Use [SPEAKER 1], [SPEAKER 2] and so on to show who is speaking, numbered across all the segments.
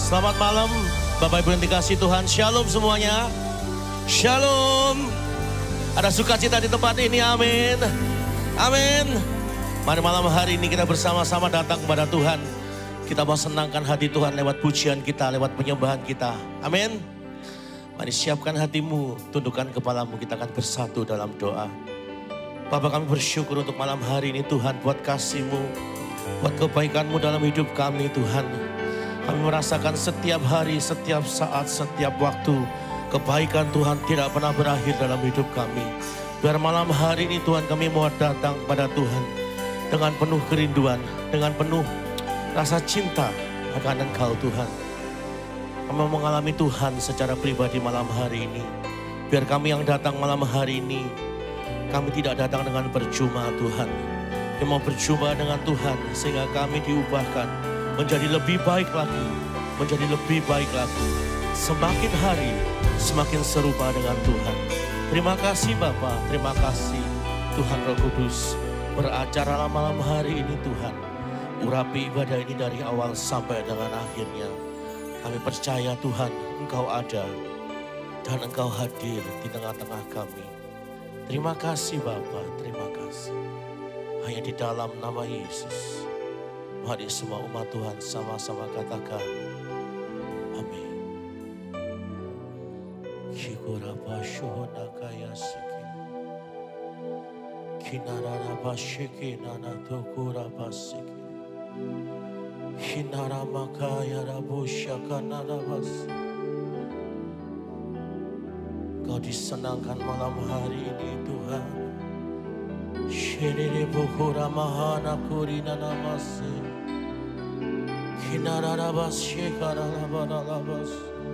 [SPEAKER 1] Selamat malam Bapak Ibu yang dikasihi Tuhan. Shalom semuanya. Shalom. Ada sukacita di tempat ini, amin. Amin. Mari malam hari ini kita bersama-sama datang kepada Tuhan. Kita mau senangkan hati Tuhan lewat pujian kita, lewat penyembahan kita. Amin. Mari siapkan hatimu, tundukkan kepalamu, kita akan bersatu dalam doa. Bapak, kami bersyukur untuk malam hari ini Tuhan, buat kasih-Mu, buat kebaikan-Mu dalam hidup kami Tuhan. Kami merasakan setiap hari, setiap saat, setiap waktu kebaikan Tuhan tidak pernah berakhir dalam hidup kami. Biar malam hari ini Tuhan kami mau datang pada Tuhan dengan penuh kerinduan, dengan penuh rasa cinta akan Engkau Tuhan. Kami mau mengalami Tuhan secara pribadi malam hari ini. Biar kami yang datang malam hari ini, kami tidak datang dengan percuma Tuhan. Kami mau berjumpa dengan Tuhan sehingga kami diubahkan menjadi lebih baik lagi, menjadi lebih baik lagi. Semakin hari, semakin serupa dengan Tuhan. Terima kasih Bapa, terima kasih Tuhan Roh Kudus. Beracara malam hari ini Tuhan. Urapi ibadah ini dari awal sampai dengan akhirnya. Kami percaya Tuhan, Engkau ada dan Engkau hadir di tengah-tengah kami. Terima kasih Bapa, terima kasih. Hanya di dalam nama Yesus. Mari semua umat Tuhan sama-sama katakan, amin. Kikurapa shohona kaya siki, kinarapa shiki nana tokurapa siki, kinarama kaya rabu shakana rabas. Kau disenangkan malam hari ini Tuhan. Shiriri bukura mahana kurina namase. Kinararabas shekararabarabas.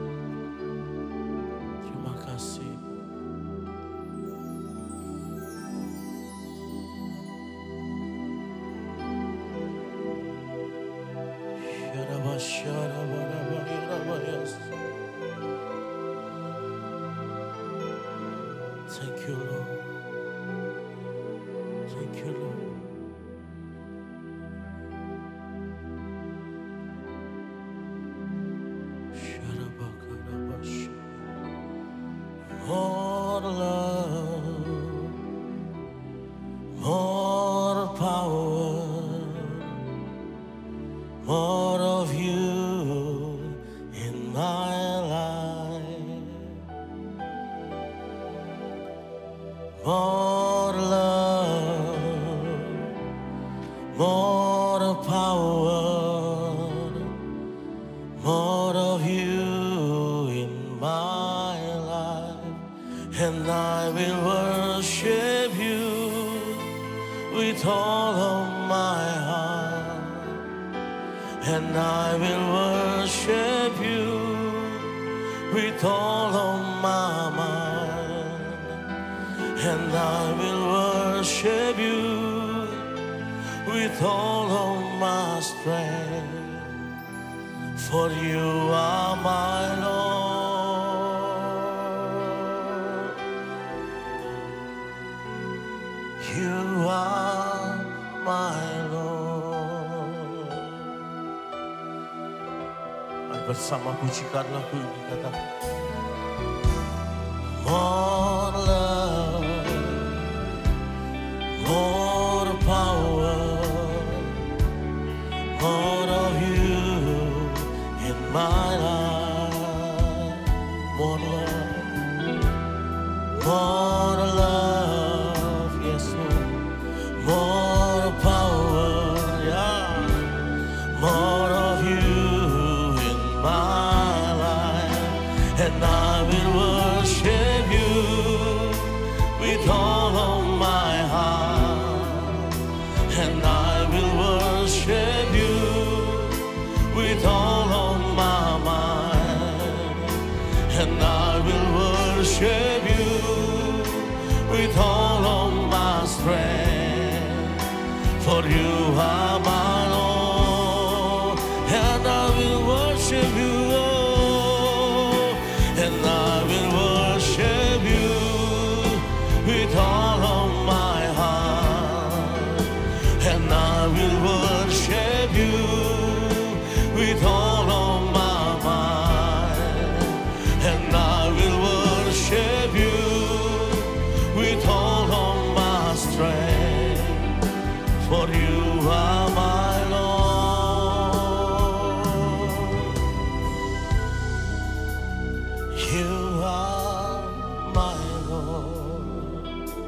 [SPEAKER 1] Terima kasih. Sharabas sharabarabayarabayas. Thank you Lord. Thank you Lord. More love, more power, more of you in my life. More love, more power, more of you in my life. And I will worship you with all of my heart. And I will worship you with all of my mind. And I will worship you with all of my strength. For you are my Lord. You are my Lord. Mari bersama pujikan lagu ini, kata more love, more power, more of you in my life. More love, more love, yes Lord. More power, yeah. More of you in my life. And I will worship you with all of my heart. And I will worship you with all of my mind. And I will worship you with all of my strength. For you are my Lord. And I will worship you, oh, and I will worship you with all of my heart. And I will worship you with all of my For you are my Lord. You are my Lord.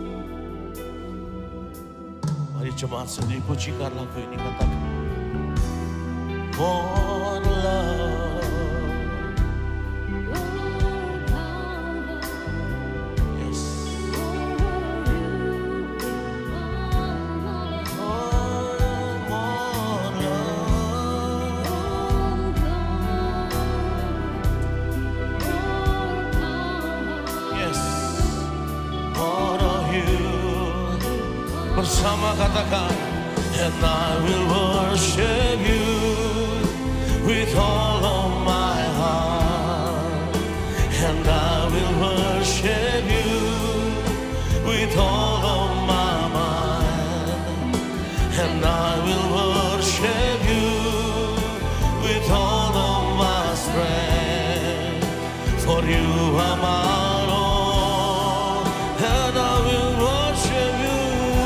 [SPEAKER 1] Mari jemaat sendiri pujikan lagu ini, katakan more love. Yes. Bersama katakan, and I will worship you with all of my heart, and I will worship you with all of my mind, and I will worship you with all of my strength, for you are my Lord, and I will worship you.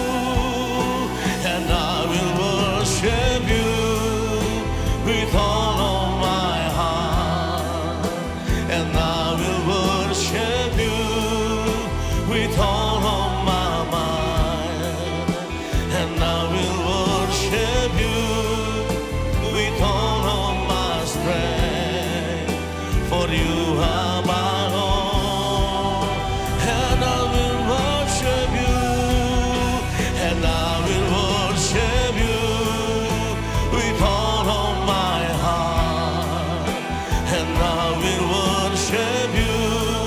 [SPEAKER 1] And I will worship you with all of my heart, and I will worship you with all of my mind, and I will worship you with all of my strength, for you are my Lord, and I will worship you, and I will worship you with all of my heart, and I will worship you.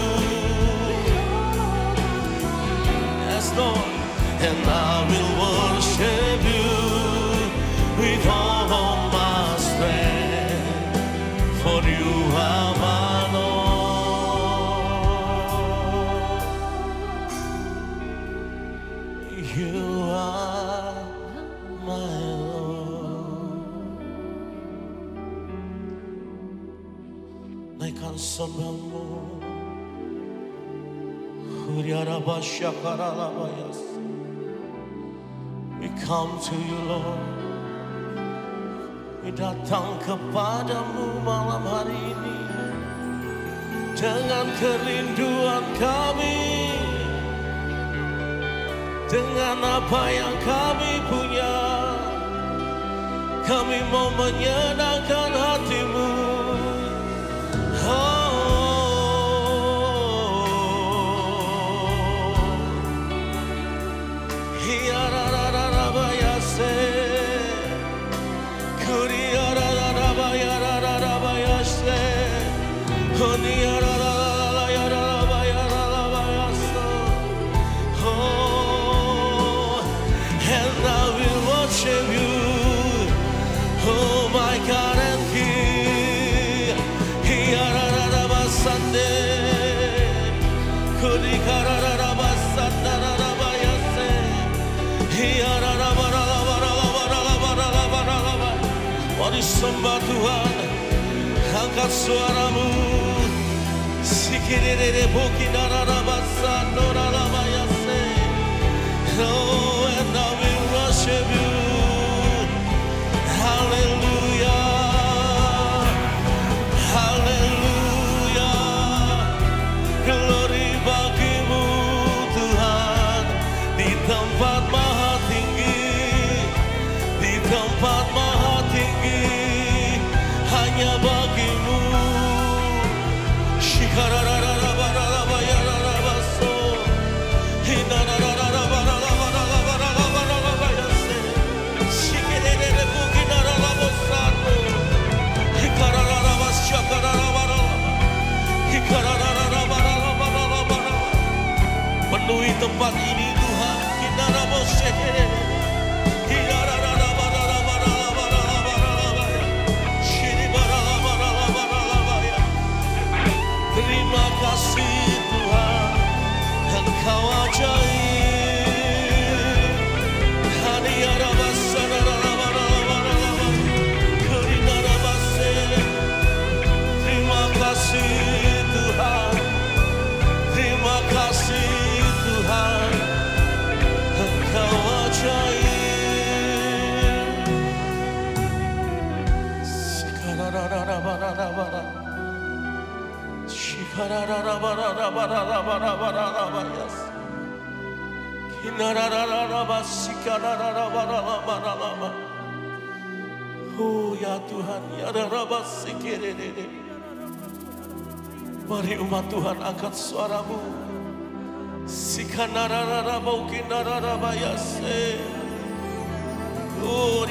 [SPEAKER 1] Yes, Lord, and I will worship you with all of my strength, for you are my Lord. You are my Lord. Naikkan sembahmu, we come to you, Lord. We datang kepadamu malam hari ini dengan kerinduan kami, dengan apa yang kami punya. Kami mau menyenangkan hatimu. And I will worship you, oh my God and King. Mari sembah Tuhan, angkat suaramu. Sikirere bokidara rabasando rarabayase. Oh, and I will worship you. Hallelujah, hallelujah. Glory bagimu Tuhan di tempat maha tinggi, di tempat maha tinggi. Hanya bagimu. Shikararararabararabayararabaso. Hinararararabararabararabaso. Oh ya Tuhan, ya mari umat Tuhan angkat suaramu. Oh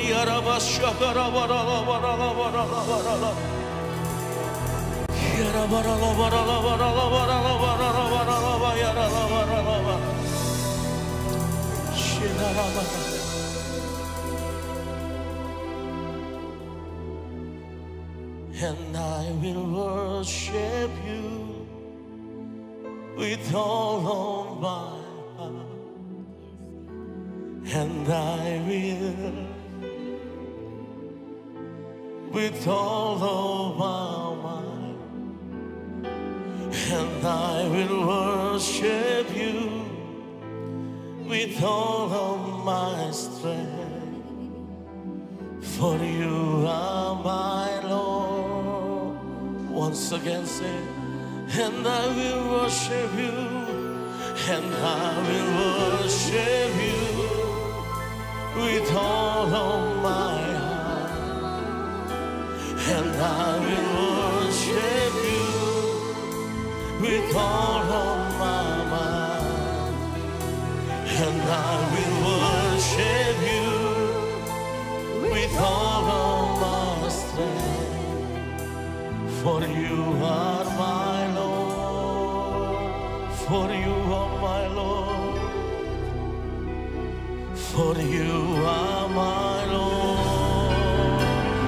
[SPEAKER 1] and I will worship you with all of my heart, and I will with all of my mind, and I will worship you with all of my strength. For you are my Lord. Once again say, and I will worship you, and I will worship you with all of my heart, and I will worship you with all of my mind, and I will worship you with all of my strength. For you are my Lord, for you are my Lord, for you are my Lord.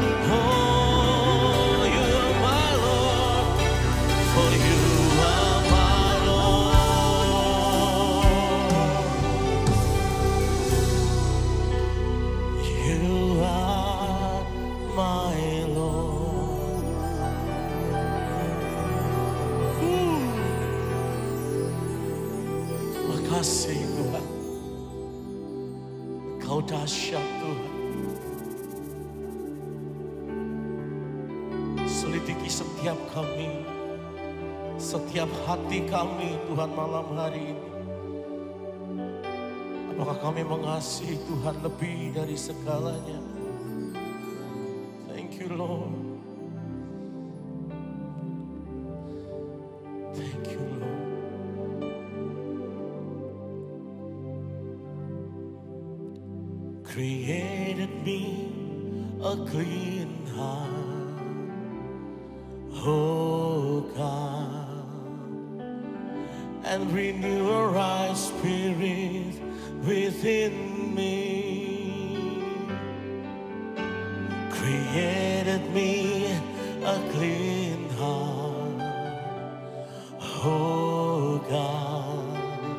[SPEAKER 1] Oh, you are my Lord, for you are my Lord. You are my Lord. Makasih Tuhan, Engkau dahsyat Tuhan. Selidiki setiap kami, setiap hati kami Tuhan malam hari ini. Apakah kami mengasihi Tuhan lebih dari segalanya? Thank you Lord. Thank you Lord. Created me a clean heart, oh God, and renew a right spirit within me. Created me a clean heart, oh God,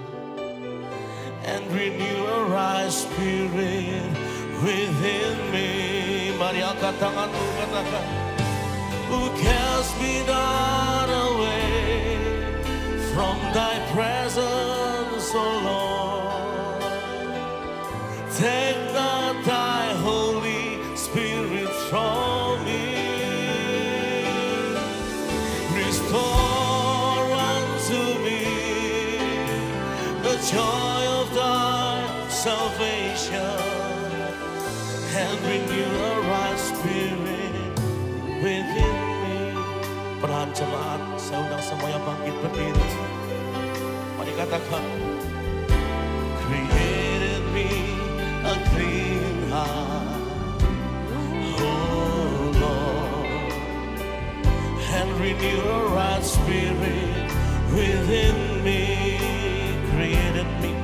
[SPEAKER 1] and renew a right spirit within me. Mari angkat tanganmu, katakan, who casts me not away from thy presence, O Lord. Take not thy Holy Spirit from me. Restore unto me the joy of thy salvation, and renew a right spirit within me. Perlahan jemaat, saya undang semuanya bangkit berdiri. Mari katakan, created me a clean heart, oh Lord, and renew a right spirit within me. Created me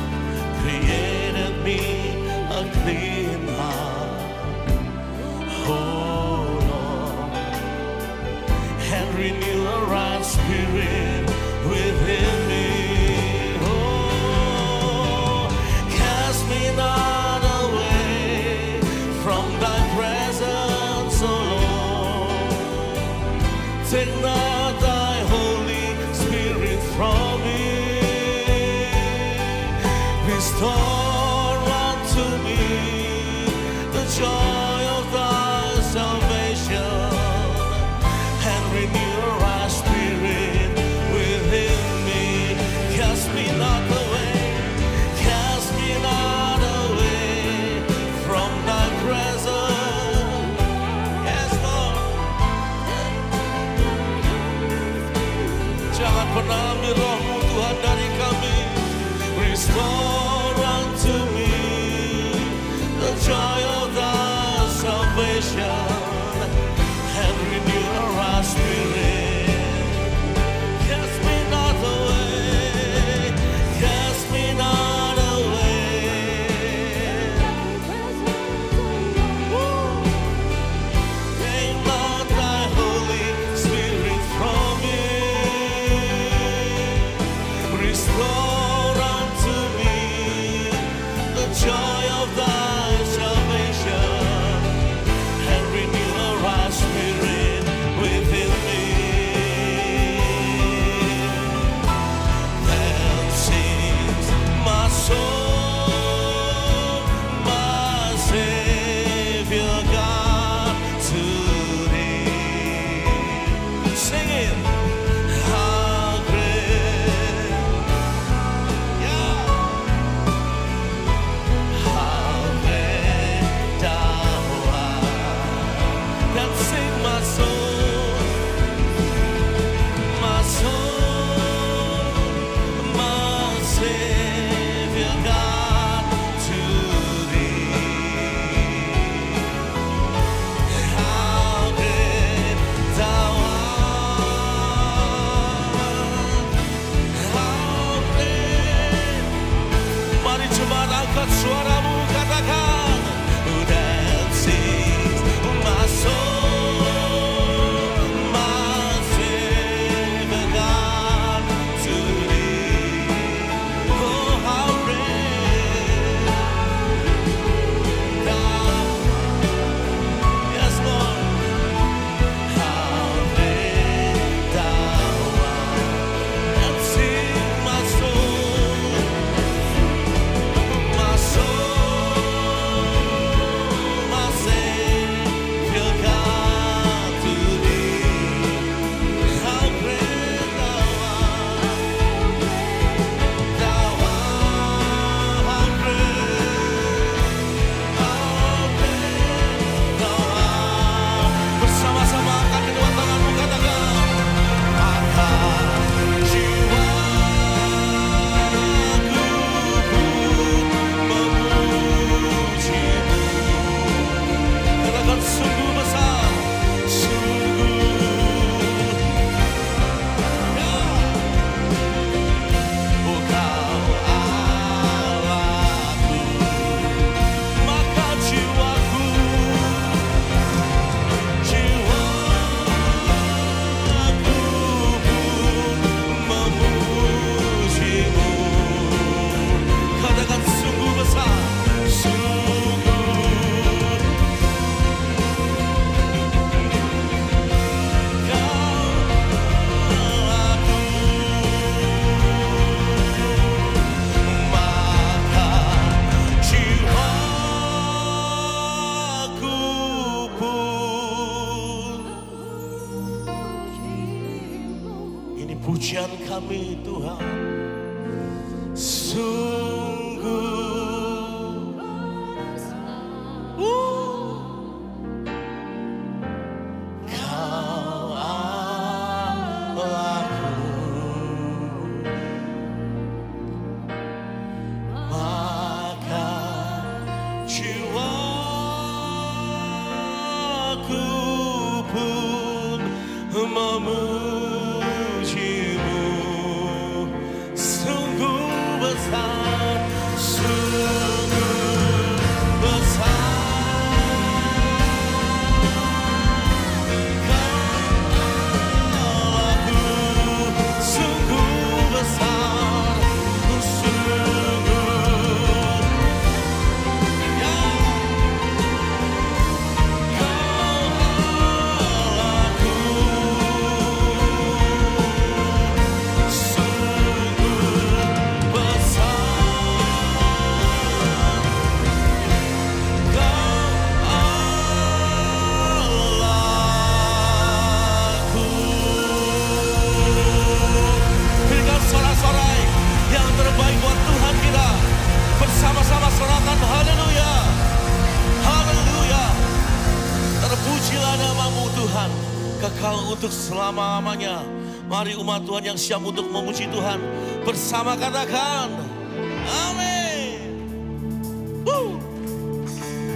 [SPEAKER 1] a clean heart, oh Lord, and renew a right spirit within me. Oh, cast me not away from thy presence, O Lord. Take not thy Holy Spirit from me. Restore unto me the joy of thy salvation, and renew a right spirit joy of thy salvation, and renew our spirit. Cast me not away, cast me not away. Take not thy Holy Spirit from me. Restore unto me the joy of thy salvation, and renew a right spirit within me. Then sings my soul, my Savior God, to thee. Sing it. How great, yeah. How great thou art. Then sing my soul, my Savior God, to thee. How great thou art. How great. Mari coba angkat suaramu, katakan. That sings my soul, my Savior God, to thee. Oh, how great thou, yes Lord, how great thou art. And sing my soul, my Savior God, to thee. How great thou art, thou art, how great thou art. Bersama-sama angkat kedua tanganmu, katakan. Maka jiwaku pun memujimu. Katakan sungguh besar, sungguh, ya. Oh, Kau Allahku, maka jiwaku pun memujimu. Katakan sungguh besar, sungguh. Maka jiwaku pun. Ini pujian kami Tuhan. Sungguh Kau Allahku, maka jiwaku pun memujimu. Sungguh besar, sungguh besar. Allahku, sungguh besar, sungguh, ya. Allahku, kekal untuk selama-lamanya. Mari umat Tuhan yang siap untuk memuji Tuhan bersama katakan amin.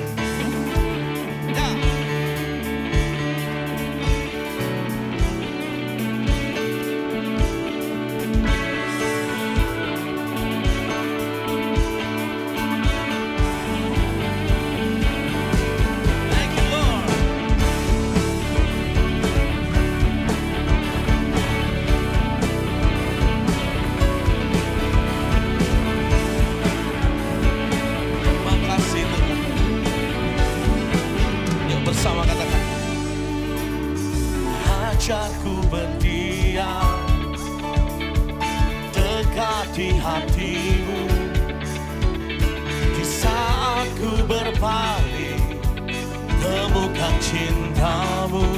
[SPEAKER 1] temukan cintamu.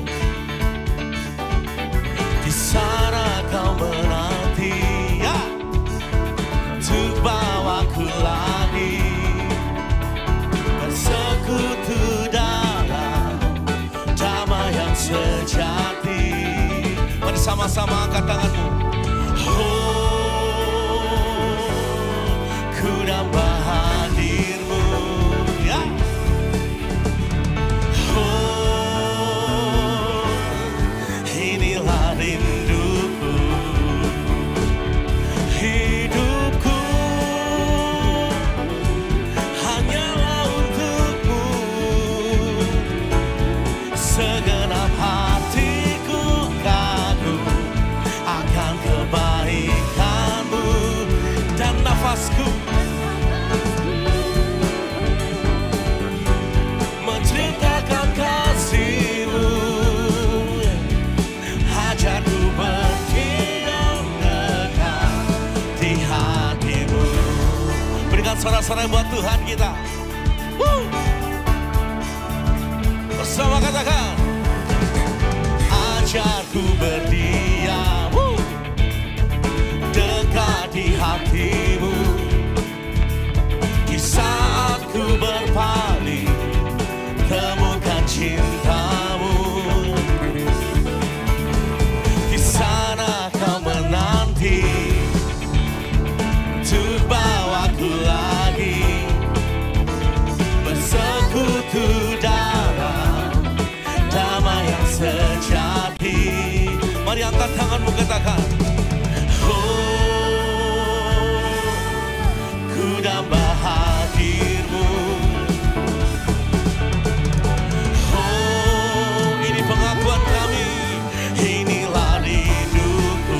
[SPEAKER 1] Di sana kau menanti, ya, untuk bawaku lagi bersekutu dalam damai yang sejati. Mari sama-sama angkat tanganmu. Oh, ku nambah hadirmu, ya. Oh, inilah rinduku, hidupku hanyalah untukmu. Segenap hatiku kagum akan kebaikanmu, dan nafasku menceritakan kasihmu. Hajarku berdiam dekat di hatimu. Berikan sorak-sorai buat Tuhan kita. Bersama katakan, ajarku berdiam dekat di hatimu. Di saat ku berpaling, temukan cintamu. Di sana kau menanti untuk bawaku lagi bersekutu dalam damai yang sejati. Mari angkat tanganmu, katakan, oh, ku nambah hadirmu. Oh, ini pengakuan kami, inilah rinduku,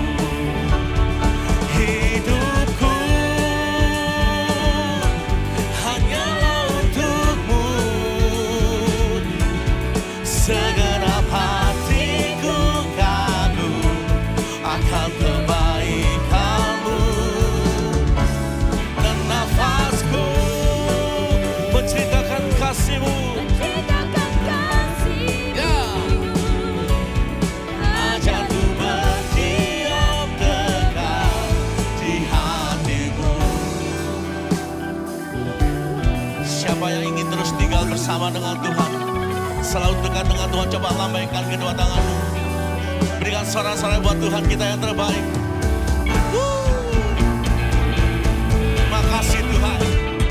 [SPEAKER 1] hidupku hanyalah untukmu. Segenap hatiku kagum akan kebaikanmu, dan nafasku menceritakan kasihmu. Ya, ajarku berdiam dekat di hatimu. Siapa yang ingin terus tinggal bersama dengan Tuhan, selalu dekat dengan Tuhan, coba lambaikan kedua tanganmu. Berikan sorak-sorai buat Tuhan kita yang terbaik. Makasih Tuhan.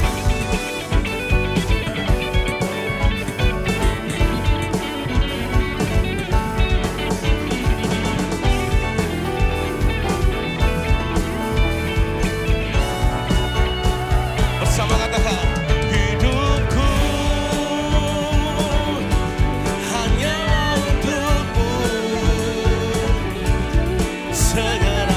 [SPEAKER 1] Bersama katakan, hidupku hanyalah untukmu. Segera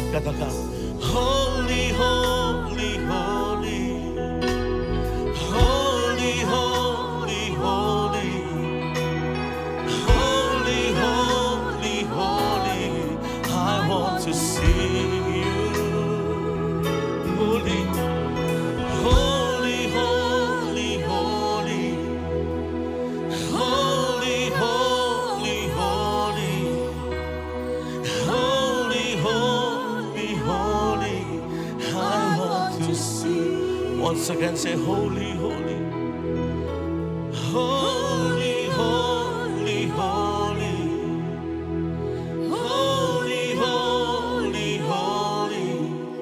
[SPEAKER 1] Katakan, holy, holy, holy. Holy, holy, holy. Holy, holy, holy. I want to see you. Holy, holy, holy, holy. Holy, holy, holy. Holy, holy, holy. I want to see. Once again say holy, holy. Holy, holy, holy. Holy, holy, holy.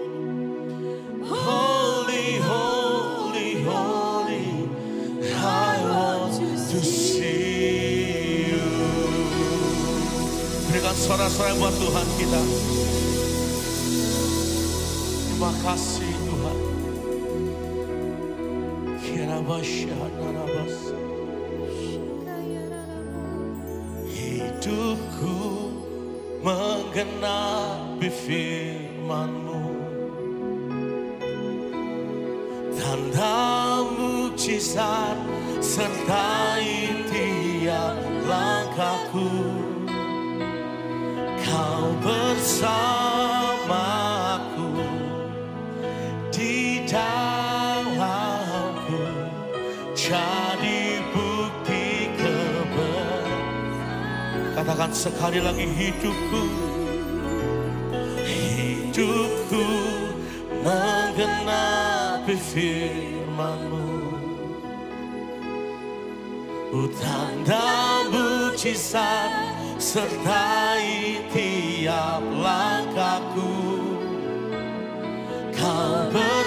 [SPEAKER 1] Holy, holy, holy. I want to see you. Berikan suara-suara buat Tuhan kita. Terima kasih Tuhan. Hidupku menggenapi firman-Mu, tanda mukjizat sertai tiap langkahku. Kau bersamaku di dalamku, jadi bukti kebenaran. Katakan sekali lagi, hidupku, hidupku menggenapi firman-Mu, tanda mukjizat sertai tiap langkahku. Kau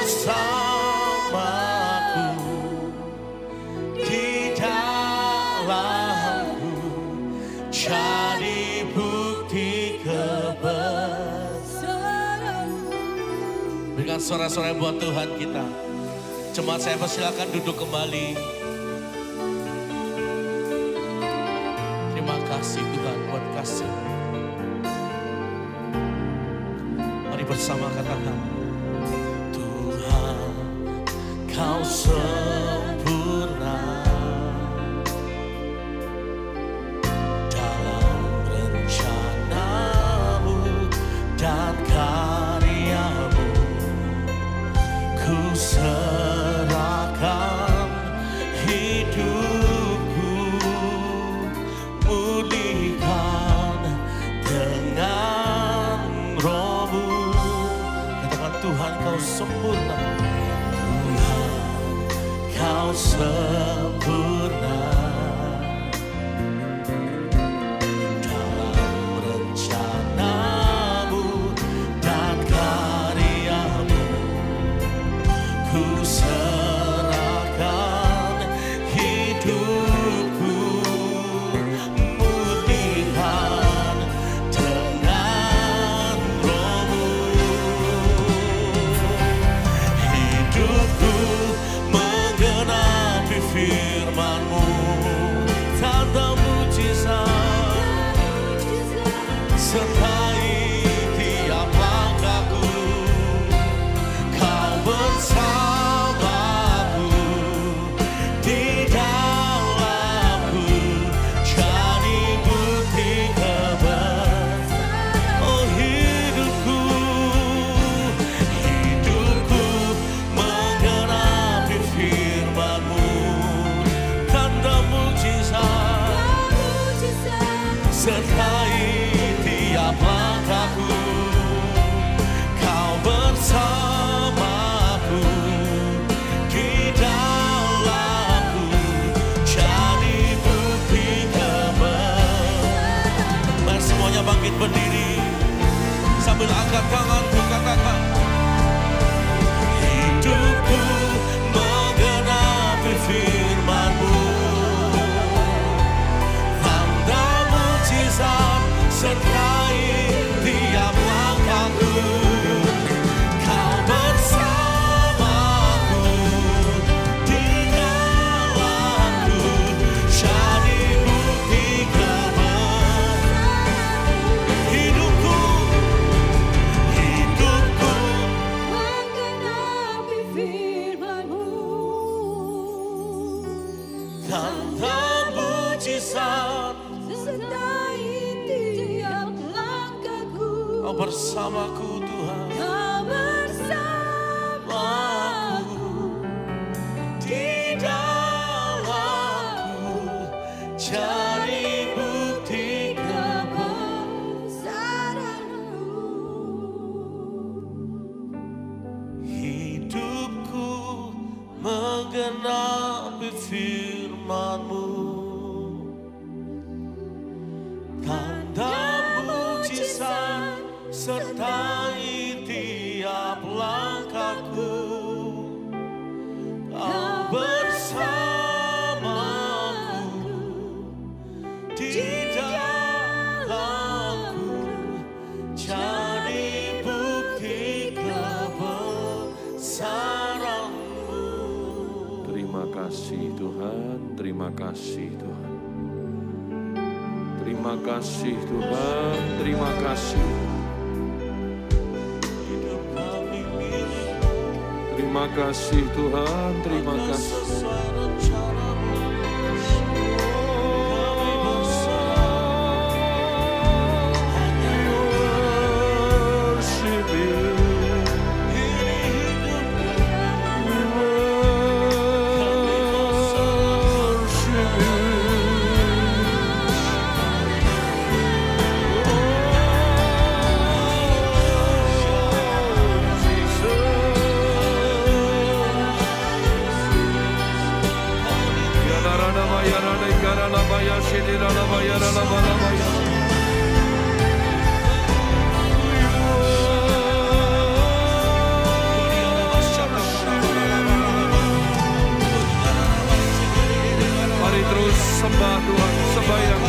[SPEAKER 1] bersamaku di dalamku, jadi bukti kebesaran-Mu. Berikan suara-suara buat Tuhan kita. Jemaat saya persilakan duduk kembali. Terima kasih Tuhan buat kasih. Mari bersama katakan, Tuhan Kau sempurna dalam rencana-Mu dan karya-Mu. Ku serahkan hidupku, pulihkan dengan Roh-Mu. Katakan, Tuhan Kau sempurna. Tuhan Kau sempurna dalam rencana-Mu dan karya-Mu. Ku serahkan hidupku, murnikan dengan Roh-Mu. Hidupku menggenapi firman-Mu, tanda mukjizat sertai tiap langkahku. Kau bersamaku di dalamku, jadi bukti kebesaran. Oh hidupku, hidupku menggenapi firman-Mu, tanda mukjizat sertai tiap langkahku. Kau bersamaku di dalamku, jadi bukti kebenaran. Mari semuanya bangkit berdiri sambil angkat tanganku, katakan, hidupku menggenapi firman-Mu, tanda mukjizat sertai tiap langkahku. Kau bersamaku di dalamku, jadi bukti kebenaran. Hidupku, hidupku Kau bersamaku Tuhan.
[SPEAKER 2] Kau bersamaku
[SPEAKER 1] Di dalamku cari bukti
[SPEAKER 2] kebesaran-Mu.
[SPEAKER 1] hidupku menggenapi firman-Mu. Tanda mujizat sertai tiap langkahku. Kau bersamaku di dalamku cari bukti kebesaran-Mu.
[SPEAKER 3] Terima kasih Tuhan, terima kasih Tuhan. Terima kasih Tuhan, terima kasih.
[SPEAKER 1] Hidup kami milik-Mu.
[SPEAKER 3] Terima kasih Tuhan, terima
[SPEAKER 1] Atas
[SPEAKER 3] kasih.
[SPEAKER 1] sesuai rencana-Mu. Kami bersama. Hanya
[SPEAKER 3] Worship you.
[SPEAKER 1] ini hidup kami.
[SPEAKER 3] We worship you. Mari terus sembah Tuhan, sembahyang.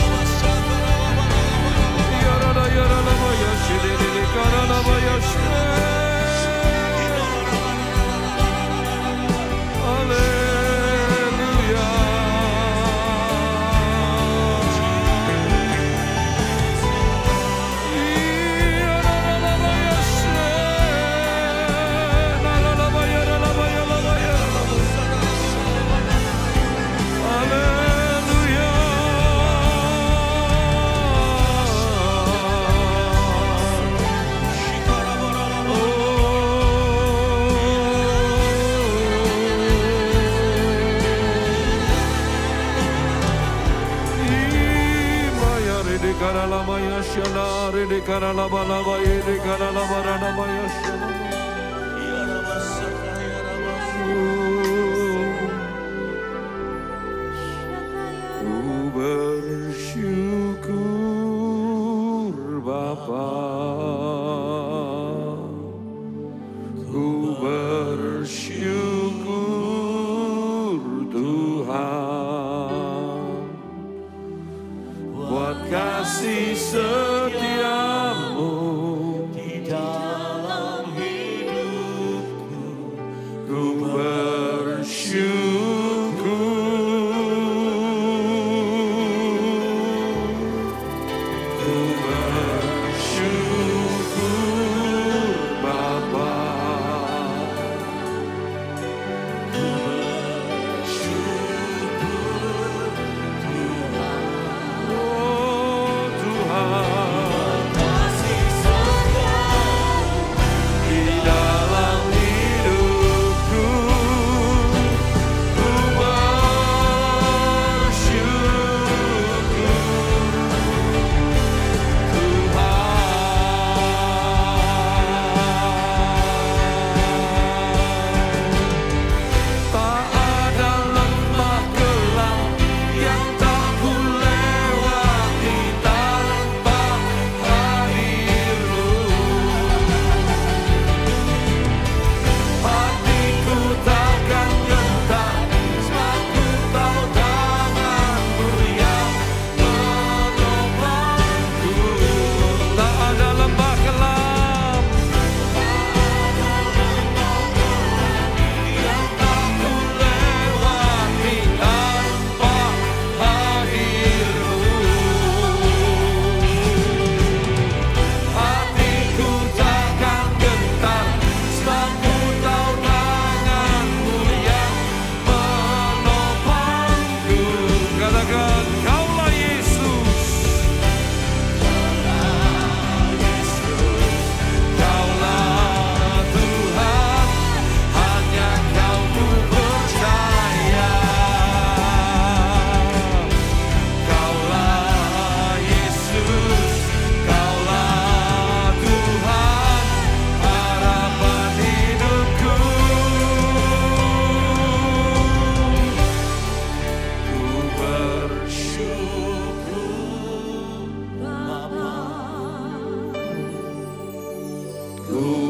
[SPEAKER 3] Ku bersyukur Bapa, ku bersyukur Tuhan buat kasih setiamu
[SPEAKER 1] Di dalam hidupku.
[SPEAKER 3] ku bersyukur. Ku bersyukur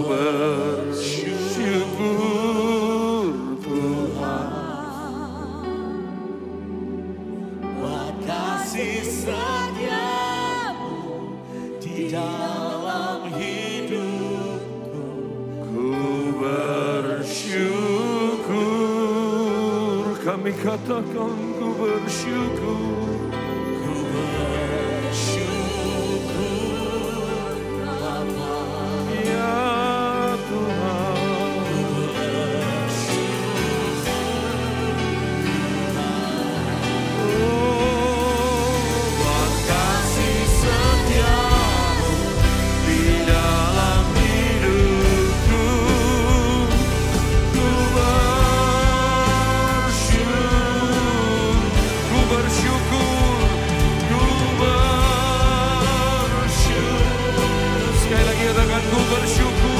[SPEAKER 3] bersyukur Tuhan.
[SPEAKER 1] Buat kasih setiamu di dalam hidupku.
[SPEAKER 3] Ku bersyukur, kami katakan ku bersyukur.
[SPEAKER 1] Ku bersyukur Bapa.
[SPEAKER 3] Ya Tuhan, buat kasih setiamu di dalam hidupku. Ku bersyukur, ku bersyukur. Sekali lagi katakan ku bersyukur.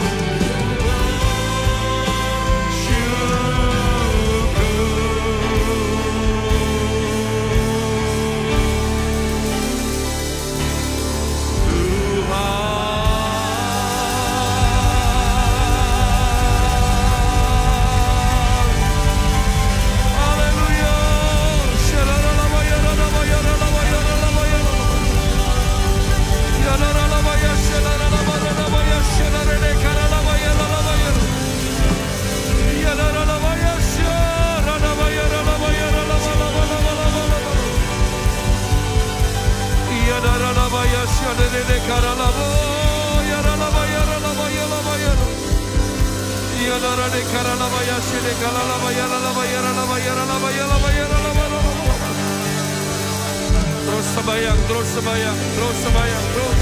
[SPEAKER 3] Terus sembahyang, terus sembahyang, terus sembahyang, terus.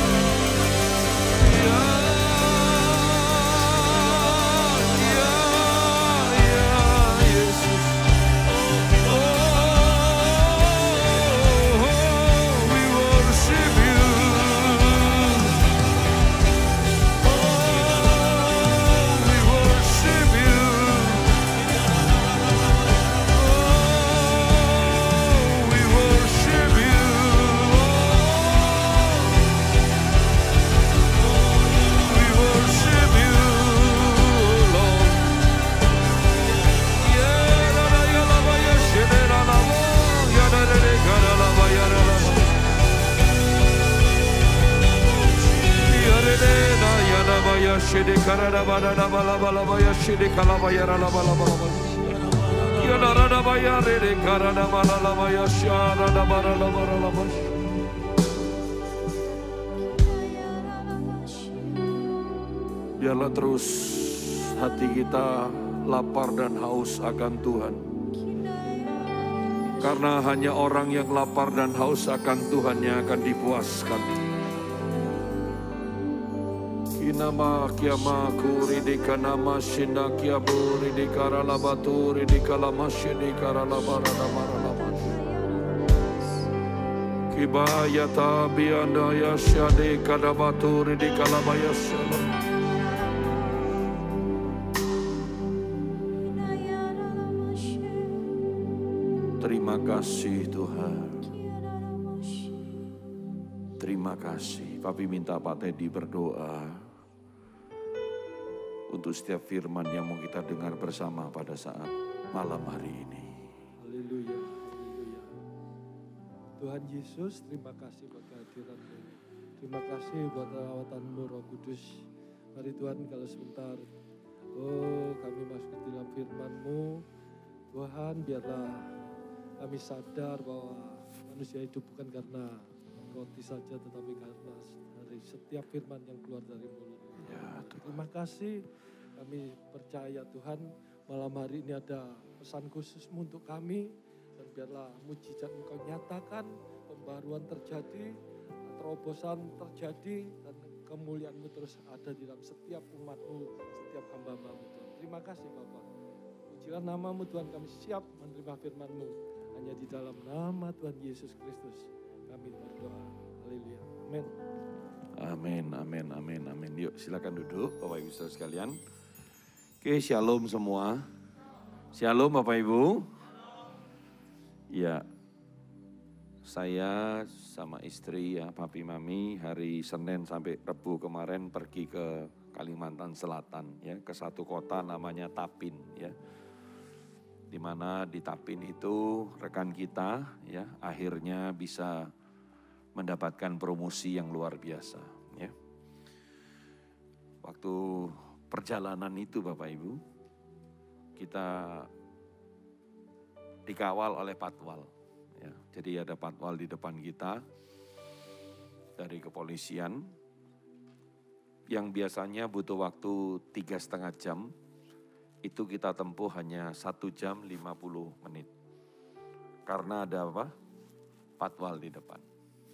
[SPEAKER 3] Yesus. We worship you. We worship you. We worship you. We worship you, Lord. Biarlah terus hati kita lapar dan haus akan Tuhan. Karena hanya orang yang lapar dan haus akan Tuhan yang akan dipuaskan. Kinama kiama kuridika nama shinda kiabu ridika ralabatu ridika lama shidika ralabara lama. Kibayata bianda yasyade kadabatu ridika lama yasyala. Terima kasih Tuhan. Terima kasih. Papi minta Pak Teddy berdoa untuk setiap firman yang mau kita dengar bersama pada saat malam hari ini.
[SPEAKER 4] Haleluya, haleluya. Tuhan Yesus, terima kasih buat kehadiran-Mu. Terima kasih buat rawatan-Mu Roh Kudus. Mari Tuhan kalau sebentar, kami masuk ke dalam firman-Mu. Tuhan biarlah kami sadar bahwa manusia hidup bukan karena roti saja, tetapi karena dari setiap firman yang keluar dari mulut.
[SPEAKER 3] Ya,
[SPEAKER 4] Terima kasih, kami percaya Tuhan malam hari ini ada pesan khusus-Mu untuk kami. Dan biarlah mujizat Engkau nyatakan, pembaruan terjadi, terobosan terjadi, dan kemuliaan-Mu terus ada di dalam setiap umat-Mu, setiap hamba-Mu Tuhan. Terima kasih Bapak. Pujilah nama-Mu Tuhan, kami siap menerima firman-Mu. Hanya di dalam nama Tuhan Yesus Kristus kami berdoa. Haleluya. Amin.
[SPEAKER 3] amin, amin, amin, amin. Yuk silakan duduk Bapak Ibu Saudara sekalian. Oke, shalom semua. Shalom Bapak Ibu. Ya, saya sama istri ya, papi mami hari Senin sampai Rebu kemarin pergi ke Kalimantan Selatan ya, ke satu kota namanya Tapin ya. Di mana di Tapin itu rekan kita ya akhirnya bisa mendapatkan promosi yang luar biasa ya. Waktu perjalanan itu Bapak Ibu, kita dikawal oleh patwal. Ya, jadi ada patwal di depan kita dari kepolisian yang biasanya butuh waktu 3,5 jam, itu kita tempuh hanya 1 jam 50 menit. Karena ada apa? Patwal di depan.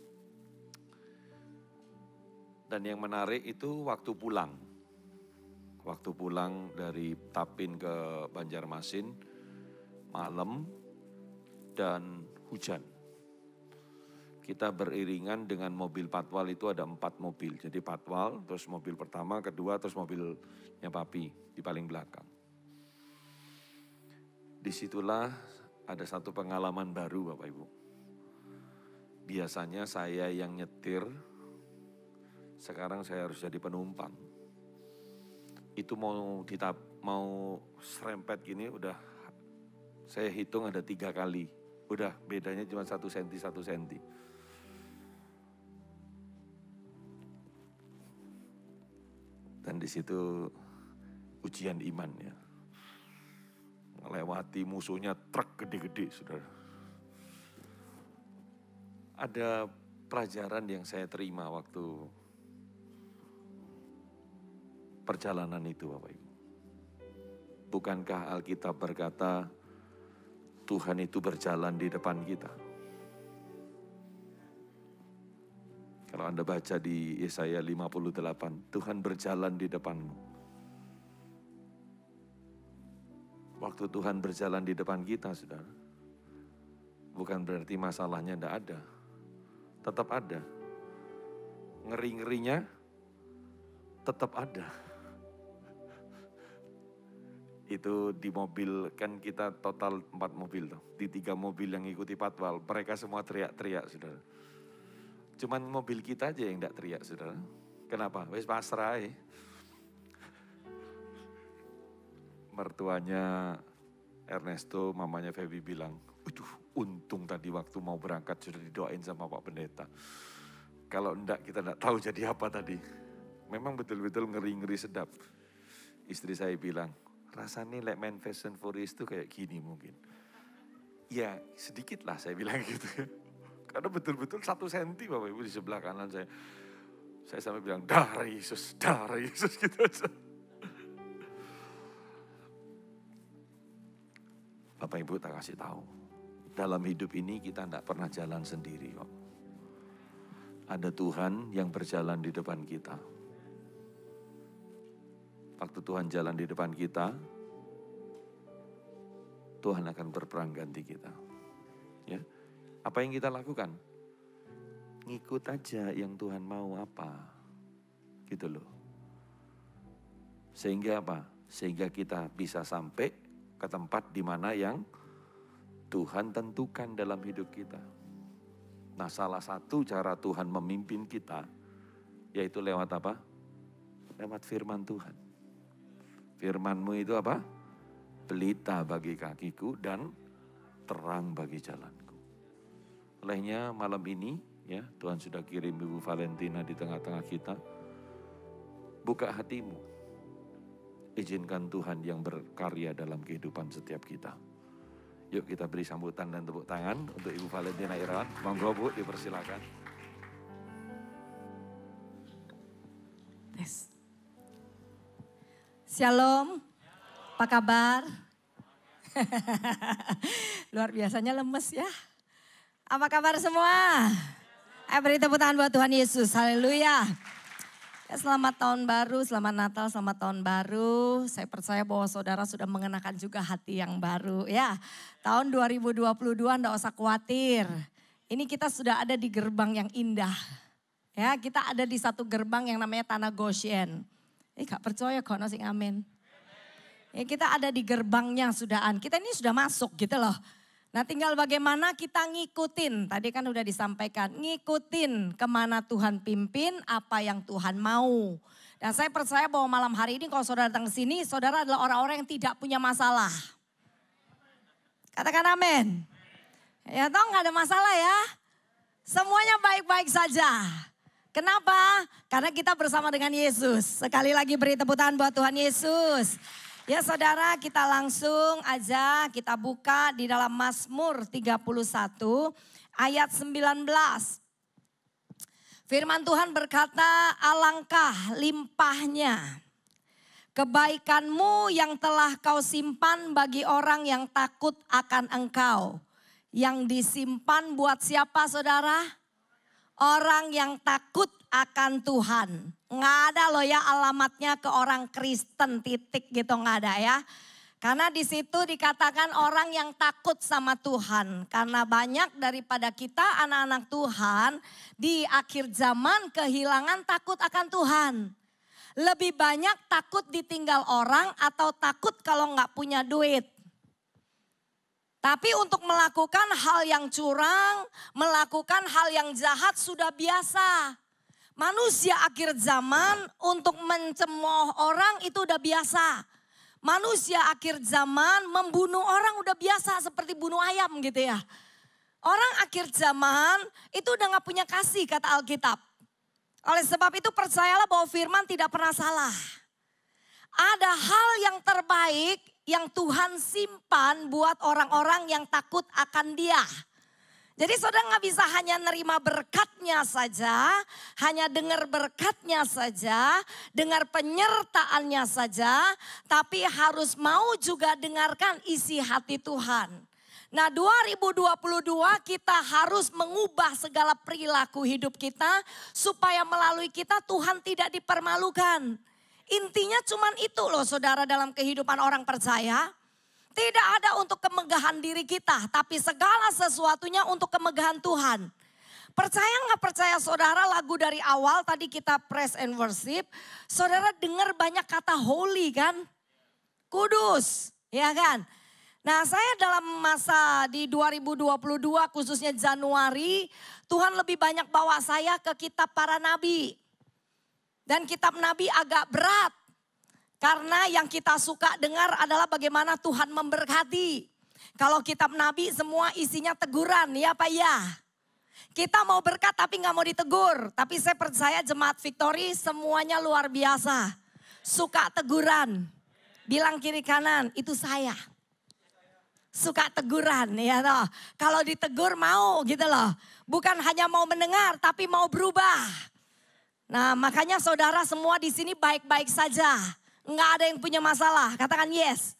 [SPEAKER 3] Dan yang menarik itu waktu pulang. Waktu pulang dari Tapin ke Banjarmasin, malam dan hujan. Kita beriringan dengan mobil patwal itu ada 4 mobil. Jadi patwal, terus mobil pertama, kedua, terus mobilnya papi di paling belakang. Disitulah ada satu pengalaman baru Bapak Ibu. Biasanya saya yang nyetir, sekarang saya harus jadi penumpang. Itu mau serempet gini udah saya hitung ada 3 kali. Udah bedanya cuma 1 senti, 1 senti. Dan di situ ujian iman ya. Melewati musuhnya truk gede-gede saudara. Ada pelajaran yang saya terima waktu perjalanan itu Bapak Ibu. Bukankah Alkitab berkata Tuhan itu berjalan di depan kita? Kalau Anda baca di Yesaya 58, Tuhan berjalan di depanmu. Waktu Tuhan berjalan di depan kita, saudara, bukan berarti masalahnya tidak ada. Tetap ada. Ngeri-ngerinya tetap ada. Itu di mobil, kan kita total 4 mobil tuh. Di 3 mobil yang ikuti patwal, mereka semua teriak-teriak, saudara. Cuman mobil kita aja yang tidak teriak, saudara. Kenapa? Wes pasrah ya. Mertuanya Ernesto, mamanya Feby bilang, untung tadi waktu mau berangkat sudah didoain sama Pak Pendeta. Kalau enggak, kita enggak tahu jadi apa tadi. Memang betul-betul ngeri-ngeri sedap. Istri saya bilang, rasanya like main Fast and Furious itu kayak gini mungkin. Ya sedikit lah saya bilang gitu. Karena betul-betul 1 senti Bapak Ibu di sebelah kanan saya. Saya sampai bilang, darah Yesus gitu aja. Bapak Ibu tak kasih tahu. Dalam hidup ini kita tidak pernah jalan sendiri kok. Ada Tuhan yang berjalan di depan kita. Waktu Tuhan jalan di depan kita, Tuhan akan berperang ganti kita. Ya, apa yang kita lakukan? Ngikut aja yang Tuhan mau apa. Gitu loh. Sehingga apa? Sehingga kita bisa sampai ke tempat di mana yang Tuhan tentukan dalam hidup kita. Nah, salah satu cara Tuhan memimpin kita, yaitu lewat apa? Lewat firman Tuhan. Firman-Mu itu apa? Pelita bagi kakiku dan terang bagi jalanku. Olehnya malam ini ya Tuhan sudah kirim Ibu Valentina di tengah-tengah kita. Buka hatimu. Izinkan Tuhan yang berkarya dalam kehidupan setiap kita. Yuk kita beri sambutan dan tepuk tangan untuk Ibu Valentina Irawan. Monggo Bu, dipersilakan.
[SPEAKER 2] Tes. Shalom, apa kabar? Luar biasanya lemes ya. Apa kabar semua? Ayo beri tepuk tangan buat Tuhan Yesus, haleluya. Ya, selamat tahun baru, selamat Natal, selamat tahun baru. Saya percaya bahwa saudara sudah mengenakan juga hati yang baru ya. Tahun 2022 enggak usah khawatir. Ini kita sudah ada di gerbang yang indah. Ya, kita ada di satu gerbang yang namanya Tanah Goshen. Gak percaya kok sing amin. Ya, kita ada di gerbangnya sudahan. Kita ini sudah masuk gitu loh. Nah tinggal bagaimana kita ngikutin, tadi kan udah disampaikan, ngikutin kemana Tuhan pimpin, apa yang Tuhan mau. Dan saya percaya bahwa malam hari ini kalau saudara datang ke sini, saudara adalah orang-orang yang tidak punya masalah. Katakan amin. Ya toh gak ada masalah ya. Semuanya baik-baik saja. Kenapa? Karena kita bersama dengan Yesus. Sekali lagi beri tepuk tangan buat Tuhan Yesus. Ya saudara, kita langsung aja kita buka di dalam Mazmur 31 ayat 19. Firman Tuhan berkata, alangkah limpahnya kebaikanmu yang telah kau simpan bagi orang yang takut akan engkau. Yang disimpan buat siapa saudara? Orang yang takut akan Tuhan. Nggak ada loh ya alamatnya ke orang Kristen titik gitu, nggak ada ya. Karena di situ dikatakan orang yang takut sama Tuhan. Karena banyak daripada kita anak-anak Tuhan di akhir zaman kehilangan takut akan Tuhan. Lebih banyak takut ditinggal orang atau takut kalau nggak punya duit. Tapi untuk melakukan hal yang curang, melakukan hal yang jahat sudah biasa. Manusia akhir zaman untuk mencemooh orang itu udah biasa. Manusia akhir zaman membunuh orang udah biasa seperti bunuh ayam gitu ya. Orang akhir zaman itu udah gak punya kasih kata Alkitab. Oleh sebab itu percayalah bahwa firman tidak pernah salah. Ada hal yang terbaik yang Tuhan simpan buat orang-orang yang takut akan Dia. Jadi saudara gak bisa hanya nerima berkatnya saja, hanya dengar berkatnya saja, dengar penyertaannya saja, tapi harus mau juga dengarkan isi hati Tuhan. Nah 2022 kita harus mengubah segala perilaku hidup kita supaya melalui kita Tuhan tidak dipermalukan. Intinya cuman itu loh saudara dalam kehidupan orang percaya. Tidak ada untuk kemegahan diri kita, tapi segala sesuatunya untuk kemegahan Tuhan. Percaya nggak percaya saudara, lagu dari awal tadi kita praise and worship. Saudara dengar banyak kata holy kan? Kudus, ya kan? Nah saya dalam masa di 2022 khususnya Januari, Tuhan lebih banyak bawa saya ke kitab para nabi. Dan kitab nabi agak berat. Karena yang kita suka dengar adalah bagaimana Tuhan memberkati. Kalau kitab nabi semua isinya teguran, ya Pak ya. Kita mau berkat tapi gak mau ditegur. Tapi saya percaya jemaat Victory semuanya luar biasa. Suka teguran. Bilang kiri kanan, itu saya. Suka teguran ya toh. Kalau ditegur mau gitu loh. Bukan hanya mau mendengar tapi mau berubah. Nah makanya saudara semua di sini baik-baik saja. Enggak ada yang punya masalah, katakan yes.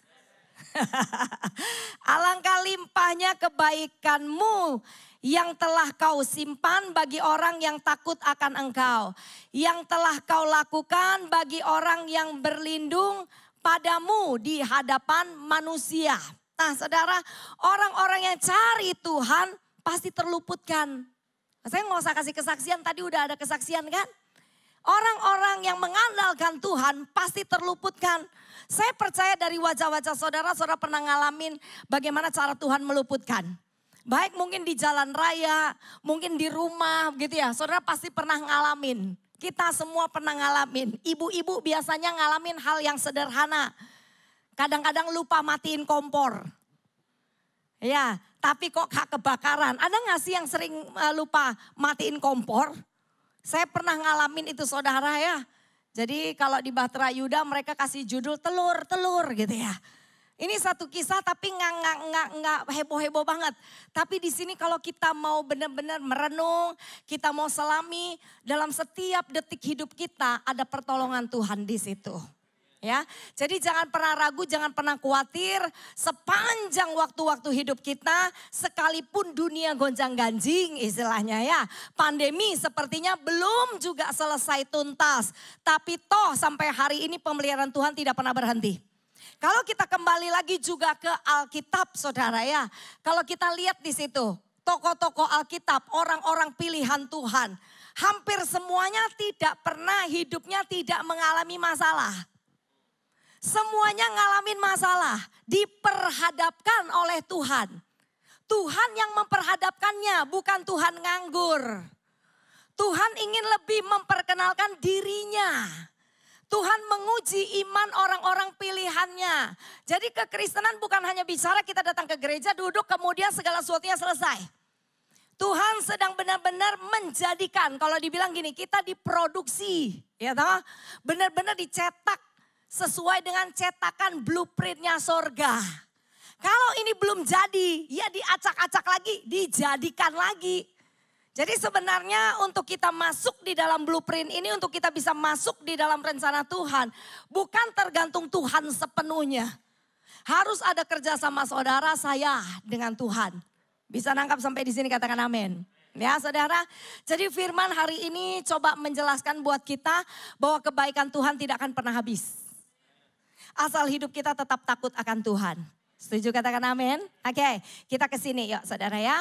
[SPEAKER 2] Alangkah limpahnya kebaikanmu yang telah kau simpan bagi orang yang takut akan engkau. Yang telah kau lakukan bagi orang yang berlindung padamu di hadapan manusia. Nah saudara, orang-orang yang cari Tuhan pasti terluputkan. Saya nggak usah kasih kesaksian, tadi udah ada kesaksian kan? Orang-orang yang mengandalkan Tuhan pasti terluputkan. Saya percaya dari wajah-wajah saudara, saudara pernah ngalamin bagaimana cara Tuhan meluputkan. Baik mungkin di jalan raya, mungkin di rumah gitu ya. Saudara pasti pernah ngalamin. Kita semua pernah ngalamin. Ibu-ibu biasanya ngalamin hal yang sederhana. Kadang-kadang lupa matiin kompor. Ya, tapi kok kebakaran. Ada gak sih yang sering lupa matiin kompor? Saya pernah ngalamin itu saudara ya. Jadi kalau di Bahtera Yuda mereka kasih judul telur gitu ya. Ini satu kisah tapi nggak heboh-heboh banget. Tapi di sini kalau kita mau benar-benar merenung, kita mau selami dalam setiap detik hidup kita ada pertolongan Tuhan di situ. Ya, jadi jangan pernah ragu, jangan pernah khawatir sepanjang waktu-waktu hidup kita, sekalipun dunia gonjang-ganjing istilahnya ya. Pandemi sepertinya belum juga selesai tuntas, tapi toh sampai hari ini pemeliharaan Tuhan tidak pernah berhenti. Kalau kita kembali lagi juga ke Alkitab saudara ya, kalau kita lihat di situ tokoh-tokoh Alkitab, orang-orang pilihan Tuhan, hampir semuanya tidak pernah hidupnya tidak mengalami masalah. Semuanya ngalamin masalah, diperhadapkan oleh Tuhan. Tuhan yang memperhadapkannya, bukan Tuhan nganggur. Tuhan ingin lebih memperkenalkan dirinya. Tuhan menguji iman orang-orang pilihannya. Jadi kekristenan bukan hanya bicara kita datang ke gereja, duduk, kemudian segala sesuatunya selesai. Tuhan sedang benar-benar menjadikan, kalau dibilang gini, kita diproduksi, ya toh, benar-benar dicetak sesuai dengan cetakan blueprintnya sorga. Kalau ini belum jadi, ya diacak-acak lagi, dijadikan lagi. Jadi sebenarnya untuk kita masuk di dalam blueprint ini, untuk kita bisa masuk di dalam rencana Tuhan, bukan tergantung Tuhan sepenuhnya. Harus ada kerjasama saudara saya dengan Tuhan. Bisa nangkap sampai di sini, katakan amin. Ya saudara, jadi firman hari ini coba menjelaskan buat kita bahwa kebaikan Tuhan tidak akan pernah habis. Asal hidup kita tetap takut akan Tuhan. Setuju, katakan amin? Oke, kita ke sini yuk saudara ya.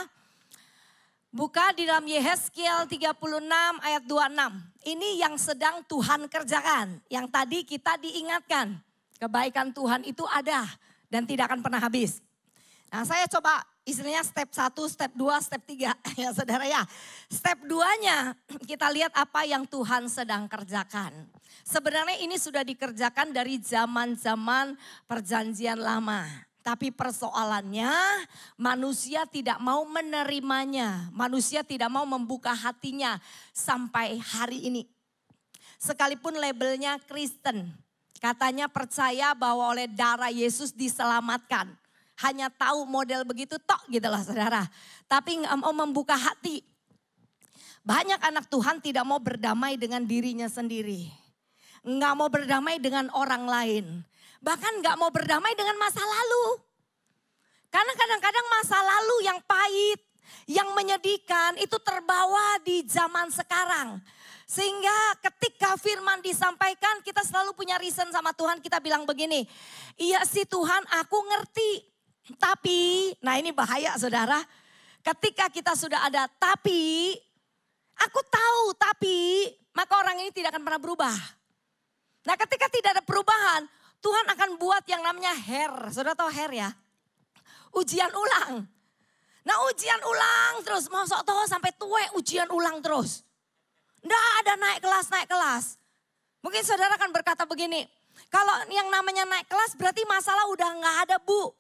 [SPEAKER 2] Buka di dalam Yehezkiel 36 ayat 26. Ini yang sedang Tuhan kerjakan. Yang tadi kita diingatkan. Kebaikan Tuhan itu ada dan tidak akan pernah habis. Nah saya coba istilahnya step 1, step 2, step 3 ya saudara ya. Step 2-nya kita lihat apa yang Tuhan sedang kerjakan. Sebenarnya ini sudah dikerjakan dari zaman-zaman perjanjian lama. Tapi persoalannya manusia tidak mau menerimanya. Manusia tidak mau membuka hatinya sampai hari ini. Sekalipun labelnya Kristen. Katanya percaya bahwa oleh darah Yesus diselamatkan. Hanya tahu model begitu tok gitu loh saudara. Tapi nggak mau membuka hati. Banyak anak Tuhan tidak mau berdamai dengan dirinya sendiri. Nggak mau berdamai dengan orang lain. Bahkan gak mau berdamai dengan masa lalu. Karena kadang-kadang masa lalu yang pahit, yang menyedihkan itu terbawa di zaman sekarang. Sehingga ketika firman disampaikan kita selalu punya reason sama Tuhan, kita bilang begini. Iya sih Tuhan, aku ngerti. Tapi, nah ini bahaya saudara. Ketika kita sudah ada tapi, aku tahu tapi, maka orang ini tidak akan pernah berubah. Nah ketika tidak ada perubahan, Tuhan akan buat yang namanya saudara tahu ya? Ujian ulang. Nah ujian ulang terus, mau sok tahu sampai tua ujian ulang terus. Nggak ada naik kelas. Mungkin saudara akan berkata begini, kalau yang namanya naik kelas berarti masalah udah nggak ada bu.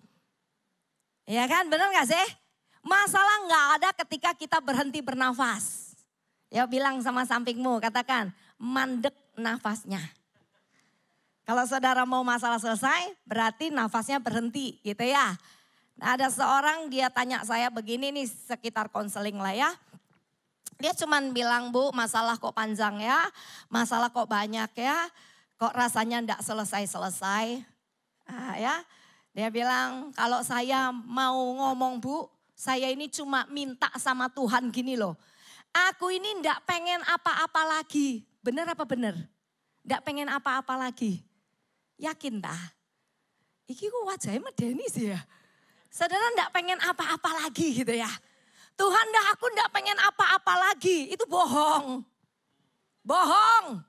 [SPEAKER 2] Ya kan, benar nggak sih? Masalah nggak ada ketika kita berhenti bernafas. Ya bilang sama sampingmu, katakan mandek nafasnya. Kalau saudara mau masalah selesai, berarti nafasnya berhenti gitu ya. Nah, ada seorang dia tanya saya begini nih sekitar konseling lah ya. Dia cuman bilang bu masalah kok panjang ya, masalah kok banyak ya, kok rasanya enggak selesai-selesai. Nah, ya, dia bilang kalau saya mau ngomong bu, saya ini cuma minta sama Tuhan gini loh. Aku ini enggak pengen apa-apa lagi. Bener apa bener? Enggak pengen apa-apa lagi. Yakin dah? Iki kok wajahnya medeni sih ya. Saudara enggak pengen apa-apa lagi gitu ya. Tuhan dah aku enggak pengen apa-apa lagi. Itu bohong. Bohong.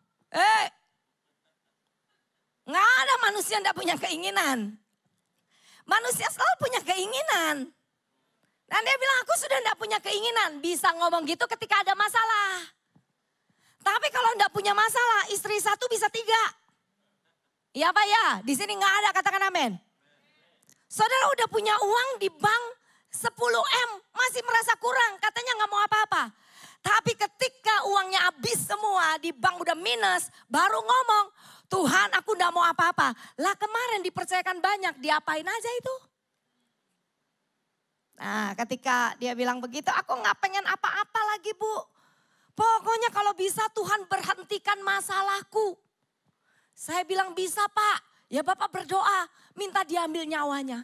[SPEAKER 2] Nggak ada manusia enggak punya keinginan. Manusia selalu punya keinginan. Dan dia bilang aku sudah enggak punya keinginan. Bisa ngomong gitu ketika ada masalah. Tapi kalau enggak punya masalah, istri satu bisa 3. Iya Pak ya, di sini nggak ada, katakan amin. Saudara udah punya uang di bank 10M, masih merasa kurang, katanya nggak mau apa-apa. Tapi ketika uangnya habis semua, di bank udah minus, baru ngomong, Tuhan aku nggak mau apa-apa. Lah kemarin dipercayakan banyak, diapain aja itu? Nah ketika dia bilang begitu, aku nggak pengen apa-apa lagi bu. Pokoknya kalau bisa Tuhan berhentikan masalahku. Saya bilang bisa Pak, ya Bapak berdoa, minta diambil nyawanya.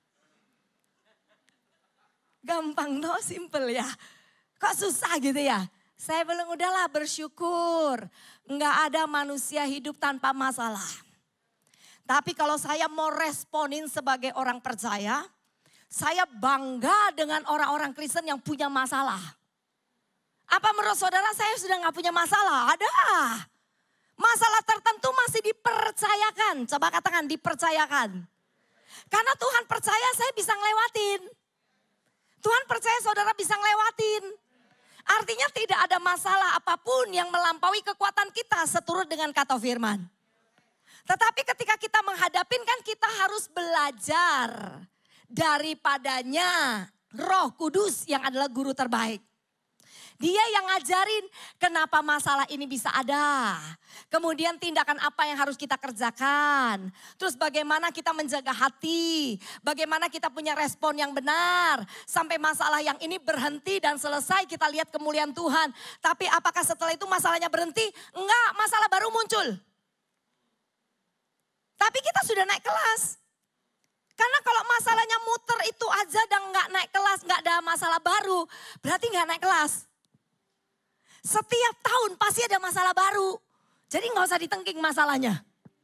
[SPEAKER 2] Gampang toh, simple ya. Kok susah gitu ya? Saya bilang udahlah bersyukur. Enggak ada manusia hidup tanpa masalah. Tapi kalau saya mau responin sebagai orang percaya, saya bangga dengan orang-orang Kristen yang punya masalah. Apa menurut saudara saya sudah gak punya masalah? Ada. Masalah tertentu masih dipercayakan. Coba katakan dipercayakan. Karena Tuhan percaya saya bisa ngelewatin. Tuhan percaya saudara bisa ngelewatin. Artinya tidak ada masalah apapun yang melampaui kekuatan kita seturut dengan kata firman. Tetapi ketika kita menghadapin kan kita harus belajar daripadanya Roh Kudus yang adalah guru terbaik. Dia yang ngajarin kenapa masalah ini bisa ada. Kemudian tindakan apa yang harus kita kerjakan. Terus bagaimana kita menjaga hati. Bagaimana kita punya respon yang benar. Sampai masalah yang ini berhenti dan selesai kita lihat kemuliaan Tuhan. Tapi apakah setelah itu masalahnya berhenti? Enggak, masalah baru muncul. Tapi kita sudah naik kelas. Karena kalau masalahnya muter itu aja dan nggak naik kelas, nggak ada masalah baru, berarti nggak naik kelas. Setiap tahun pasti ada masalah baru. Jadi nggak usah ditengking masalahnya.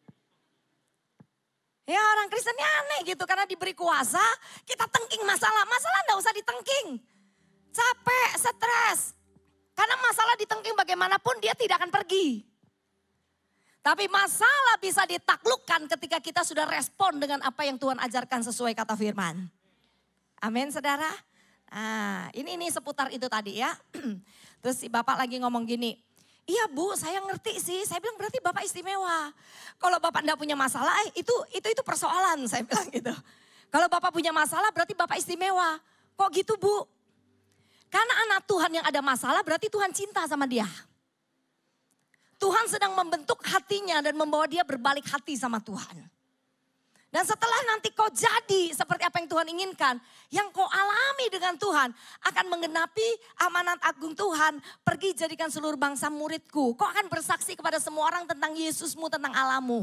[SPEAKER 2] Ya orang Kristen aneh gitu karena diberi kuasa, kita tengking masalah. Masalah nggak usah ditengking. Capek, stres. Karena masalah ditengking bagaimanapun dia tidak akan pergi. Tapi masalah bisa ditaklukkan ketika kita sudah respon dengan apa yang Tuhan ajarkan sesuai kata firman. Amin saudara. Nah, ini seputar itu tadi ya. Terus si bapak lagi ngomong gini, iya bu saya ngerti sih. Saya bilang berarti bapak istimewa. Kalau bapak enggak punya masalah itu persoalan saya bilang gitu. Kalau bapak punya masalah berarti bapak istimewa. Kok gitu bu? Karena anak Tuhan yang ada masalah berarti Tuhan cinta sama dia. Tuhan sedang membentuk hatinya dan membawa dia berbalik hati sama Tuhan. Dan setelah nanti kau jadi seperti apa yang Tuhan inginkan, yang kau alami dengan Tuhan akan menggenapi amanat agung Tuhan. Pergi jadikan seluruh bangsa muridku. Kau akan bersaksi kepada semua orang tentang Yesusmu, tentang Allahmu.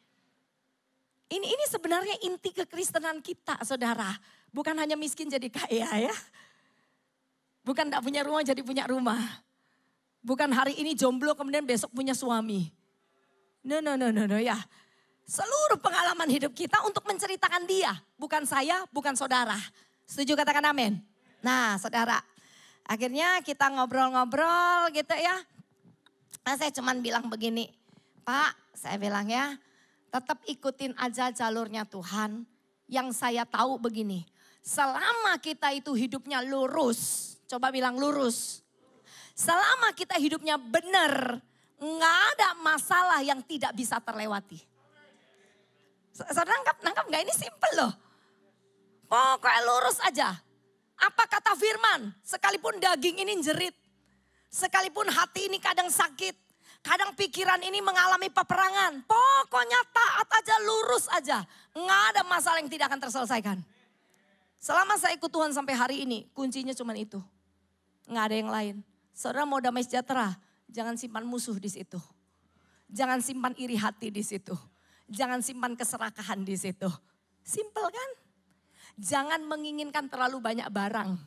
[SPEAKER 2] Ini sebenarnya inti kekristenan kita saudara. Bukan hanya miskin jadi kaya ya. Bukan gak punya rumah jadi punya rumah. Bukan hari ini jomblo kemudian besok punya suami. No ya. Seluruh pengalaman hidup kita untuk menceritakan dia. Bukan saya, bukan saudara. Setuju katakan amin. Nah saudara, akhirnya kita ngobrol-ngobrol gitu ya. Nah, saya cuman bilang begini, Pak saya bilang ya, tetap ikutin aja jalurnya Tuhan. Yang saya tahu begini, selama kita itu hidupnya lurus, coba bilang lurus. Selama kita hidupnya benar, nggak ada masalah yang tidak bisa terlewati. Saudara nangkap nggak? Ini simple loh. Pokoknya lurus aja. Apa kata firman? Sekalipun daging ini jerit, sekalipun hati ini kadang sakit, kadang pikiran ini mengalami peperangan. Pokoknya taat aja, lurus aja. Nggak ada masalah yang tidak akan terselesaikan. Selama saya ikut Tuhan sampai hari ini, kuncinya cuma itu. Nggak ada yang lain. Saudara mau damai sejahtera, jangan simpan musuh di situ. Jangan simpan iri hati di situ. Jangan simpan keserakahan di situ. Simple kan? Jangan menginginkan terlalu banyak barang.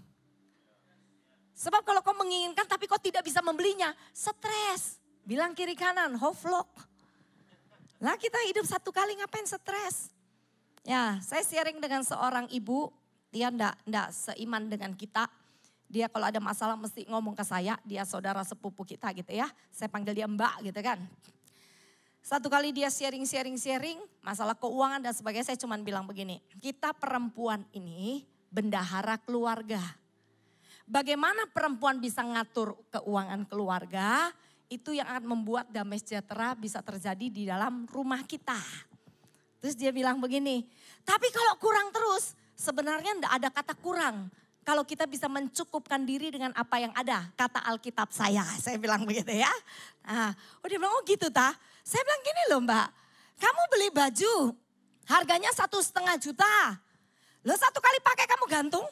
[SPEAKER 2] Sebab kalau kau menginginkan tapi kau tidak bisa membelinya, stres. Bilang kiri kanan, hoflok. Lah kita hidup satu kali ngapain stres? Ya saya sharing dengan seorang ibu, dia enggak seiman dengan kita. Dia kalau ada masalah mesti ngomong ke saya, dia saudara sepupu kita gitu ya. Saya panggil dia mbak gitu kan. Satu kali dia sharing masalah keuangan dan sebagainya, saya cuma bilang begini. Kita perempuan ini bendahara keluarga. Bagaimana perempuan bisa ngatur keuangan keluarga, itu yang akan membuat damai sejahtera bisa terjadi di dalam rumah kita. Terus dia bilang begini, tapi kalau kurang terus sebenarnya enggak ada kata kurang. Kalau kita bisa mencukupkan diri dengan apa yang ada, kata Alkitab saya bilang begitu ya. Nah, dia bilang oh gitu ta. Saya bilang gini loh mbak, kamu beli baju harganya 1,5 juta. Loh satu kali pakai kamu gantung.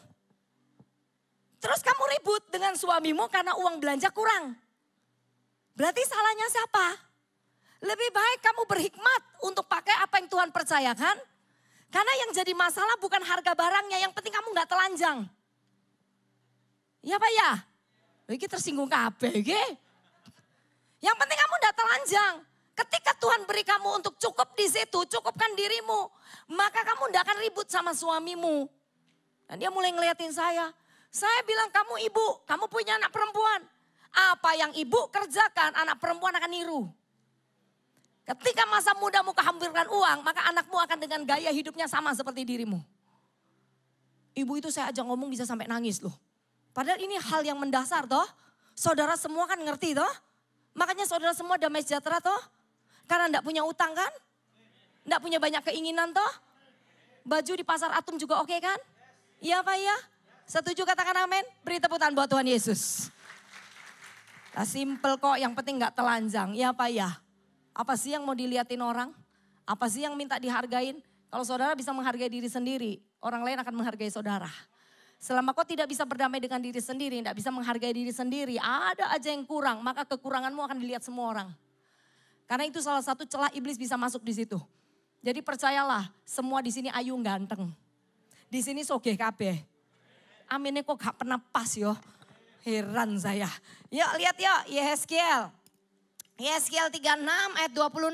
[SPEAKER 2] Terus kamu ribut dengan suamimu karena uang belanja kurang. Berarti salahnya siapa? Lebih baik kamu berhikmat untuk pakai apa yang Tuhan percayakan. Karena yang jadi masalah bukan harga barangnya, yang penting kamu gak telanjang. Ya Pak ya? Ini tersinggung kabeh iki. Yang penting kamu enggak telanjang. Ketika Tuhan beri kamu untuk cukup di situ, cukupkan dirimu. Maka kamu enggak akan ribut sama suamimu. Dan dia mulai ngeliatin saya. Saya bilang kamu ibu, kamu punya anak perempuan. Apa yang ibu kerjakan, anak perempuan akan niru. Ketika masa mudamu kehampirkan uang, maka anakmu akan dengan gaya hidupnya sama seperti dirimu. Ibu itu saya ajak ngomong bisa sampai nangis loh. Padahal ini hal yang mendasar toh. Saudara semua kan ngerti toh. Makanya saudara semua damai sejahtera toh. Karena enggak punya utang kan. Enggak punya banyak keinginan toh. Baju di pasar Atum juga oke kan? Iya Pak ya? Setuju katakan amin? Beri tepuk tangan buat Tuhan Yesus. Nah, simple kok, yang penting gak telanjang. Iya Pak ya? Apa sih yang mau diliatin orang? Apa sih yang minta dihargain? Kalau saudara bisa menghargai diri sendiri, orang lain akan menghargai saudara. Selama kau tidak bisa berdamai dengan diri sendiri, tidak bisa menghargai diri sendiri, ada aja yang kurang, maka kekuranganmu akan dilihat semua orang. Karena itu salah satu celah iblis bisa masuk di situ. Jadi percayalah, semua di sini ayu ganteng. Di sini sogeh kabeh. Aminnya kok gak pernah pas yo. Heran saya. Yuk lihat yuk, Yehezkiel. Yehezkiel 36 ayat 26.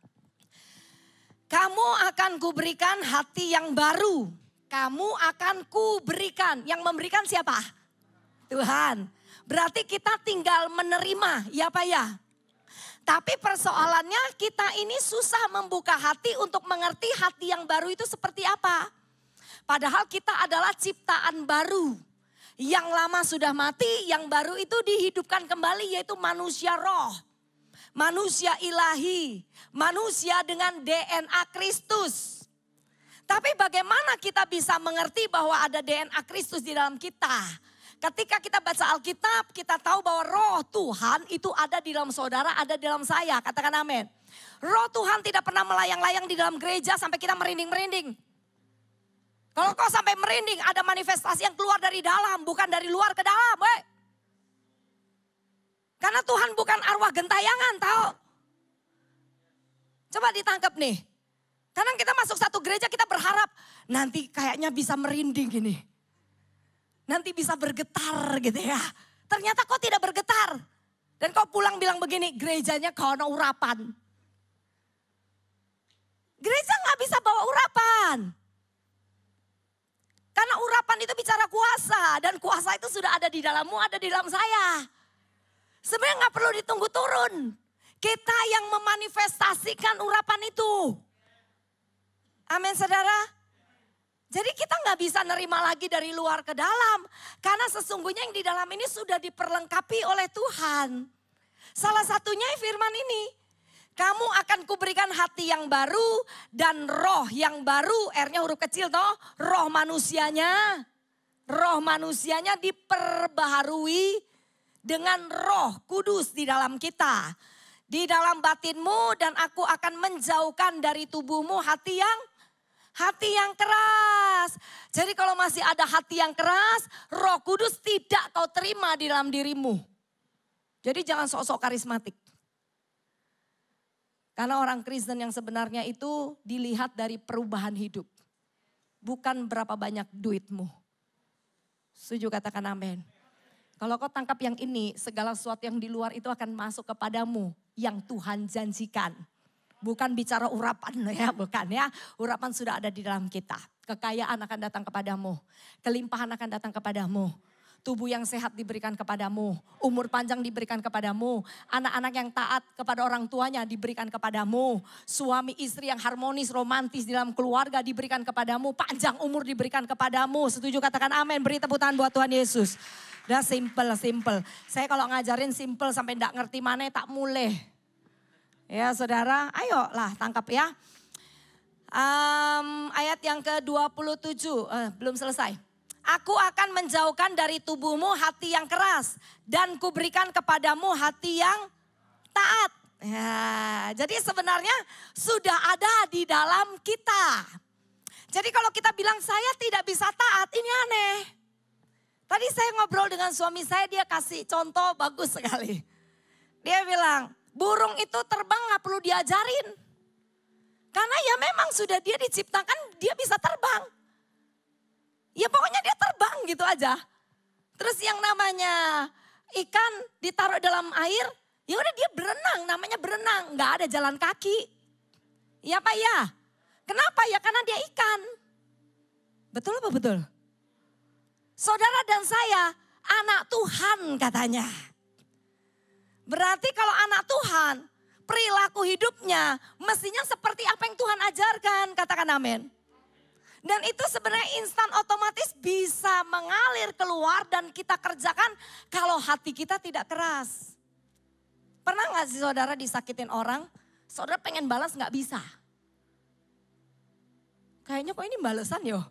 [SPEAKER 2] Kamu akan kuberikan hati yang baru. Kamu akan kuberikan. Yang memberikan siapa? Tuhan. Berarti kita tinggal menerima, ya Pak ya? Tapi persoalannya kita ini susah membuka hati untuk mengerti hati yang baru itu seperti apa. Padahal kita adalah ciptaan baru. Yang lama sudah mati, yang baru itu dihidupkan kembali yaitu manusia roh. Manusia ilahi, manusia dengan DNA Kristus. Tapi bagaimana kita bisa mengerti bahwa ada DNA Kristus di dalam kita? Ketika kita baca Alkitab, kita tahu bahwa roh Tuhan itu ada di dalam saudara, ada di dalam saya. Katakan amin. Roh Tuhan tidak pernah melayang-layang di dalam gereja sampai kita merinding-merinding. Kalau kau sampai merinding, ada manifestasi yang keluar dari dalam, bukan dari luar ke dalam. Karena Tuhan bukan arwah gentayangan, tahu? Coba ditangkap nih. Kadang kita masuk satu gereja kita berharap nanti kayaknya bisa merinding gini. Nanti bisa bergetar gitu ya. Ternyata kau tidak bergetar. Dan kau pulang bilang begini, gerejanya kau ada urapan. Gereja gak bisa bawa urapan. Karena urapan itu bicara kuasa. Dan kuasa itu sudah ada di dalammu, ada di dalam saya. Sebenarnya gak perlu ditunggu turun. Kita yang memanifestasikan urapan itu. Amin saudara. Jadi kita gak bisa nerima lagi dari luar ke dalam. Karena sesungguhnya yang di dalam ini sudah diperlengkapi oleh Tuhan. Salah satunya firman ini. Kamu akan kuberikan hati yang baru dan roh yang baru. R-nya huruf kecil toh. Roh manusianya. Roh manusianya diperbaharui dengan roh kudus di dalam kita. Di dalam batinmu dan aku akan menjauhkan dari tubuhmu hati yang keras. Jadi kalau masih ada hati yang keras, Roh Kudus tidak kau terima di dalam dirimu. Jadi jangan sok-sok karismatik. Karena orang Kristen yang sebenarnya itu dilihat dari perubahan hidup. Bukan berapa banyak duitmu. Setuju katakan amin. Kalau kau tangkap yang ini, segala sesuatu yang di luar itu akan masuk kepadamu. Yang Tuhan janjikan. Bukan bicara urapan ya, bukan ya. Urapan sudah ada di dalam kita. Kekayaan akan datang kepadamu. Kelimpahan akan datang kepadamu. Tubuh yang sehat diberikan kepadamu. Umur panjang diberikan kepadamu. Anak-anak yang taat kepada orang tuanya diberikan kepadamu. Suami istri yang harmonis, romantis di dalam keluarga diberikan kepadamu. Panjang umur diberikan kepadamu. Setuju katakan amin. Beri tepuk tangan buat Tuhan Yesus. Udah simple. Saya kalau ngajarin simple sampai enggak ngerti mana tak mulai. Ya saudara, ayolah tangkap ya. Ayat yang ke-27, belum selesai. Aku akan menjauhkan dari tubuhmu hati yang keras. Dan kuberikan kepadamu hati yang taat. Ya, jadi sebenarnya sudah ada di dalam kita. Jadi kalau kita bilang saya tidak bisa taat, ini aneh. Tadi saya ngobrol dengan suami saya, dia kasih contoh bagus sekali. Dia bilang, burung itu terbang gak perlu diajarin. Karena ya memang sudah dia diciptakan, dia bisa terbang. Ya pokoknya dia terbang gitu aja. Terus yang namanya ikan ditaruh dalam air, ya udah dia berenang, namanya berenang. Gak ada jalan kaki. Ya Pak ya? Kenapa ya? Karena dia ikan. Betul apa betul? Saudara dan saya anak Tuhan katanya. Berarti kalau anak Tuhan, perilaku hidupnya mestinya seperti apa yang Tuhan ajarkan. Katakan amin. Dan itu sebenarnya instan otomatis bisa mengalir keluar dan kita kerjakan kalau hati kita tidak keras. Pernah gak sih saudara disakitin orang, saudara pengen balas gak bisa? Kayaknya kok ini balasan yo.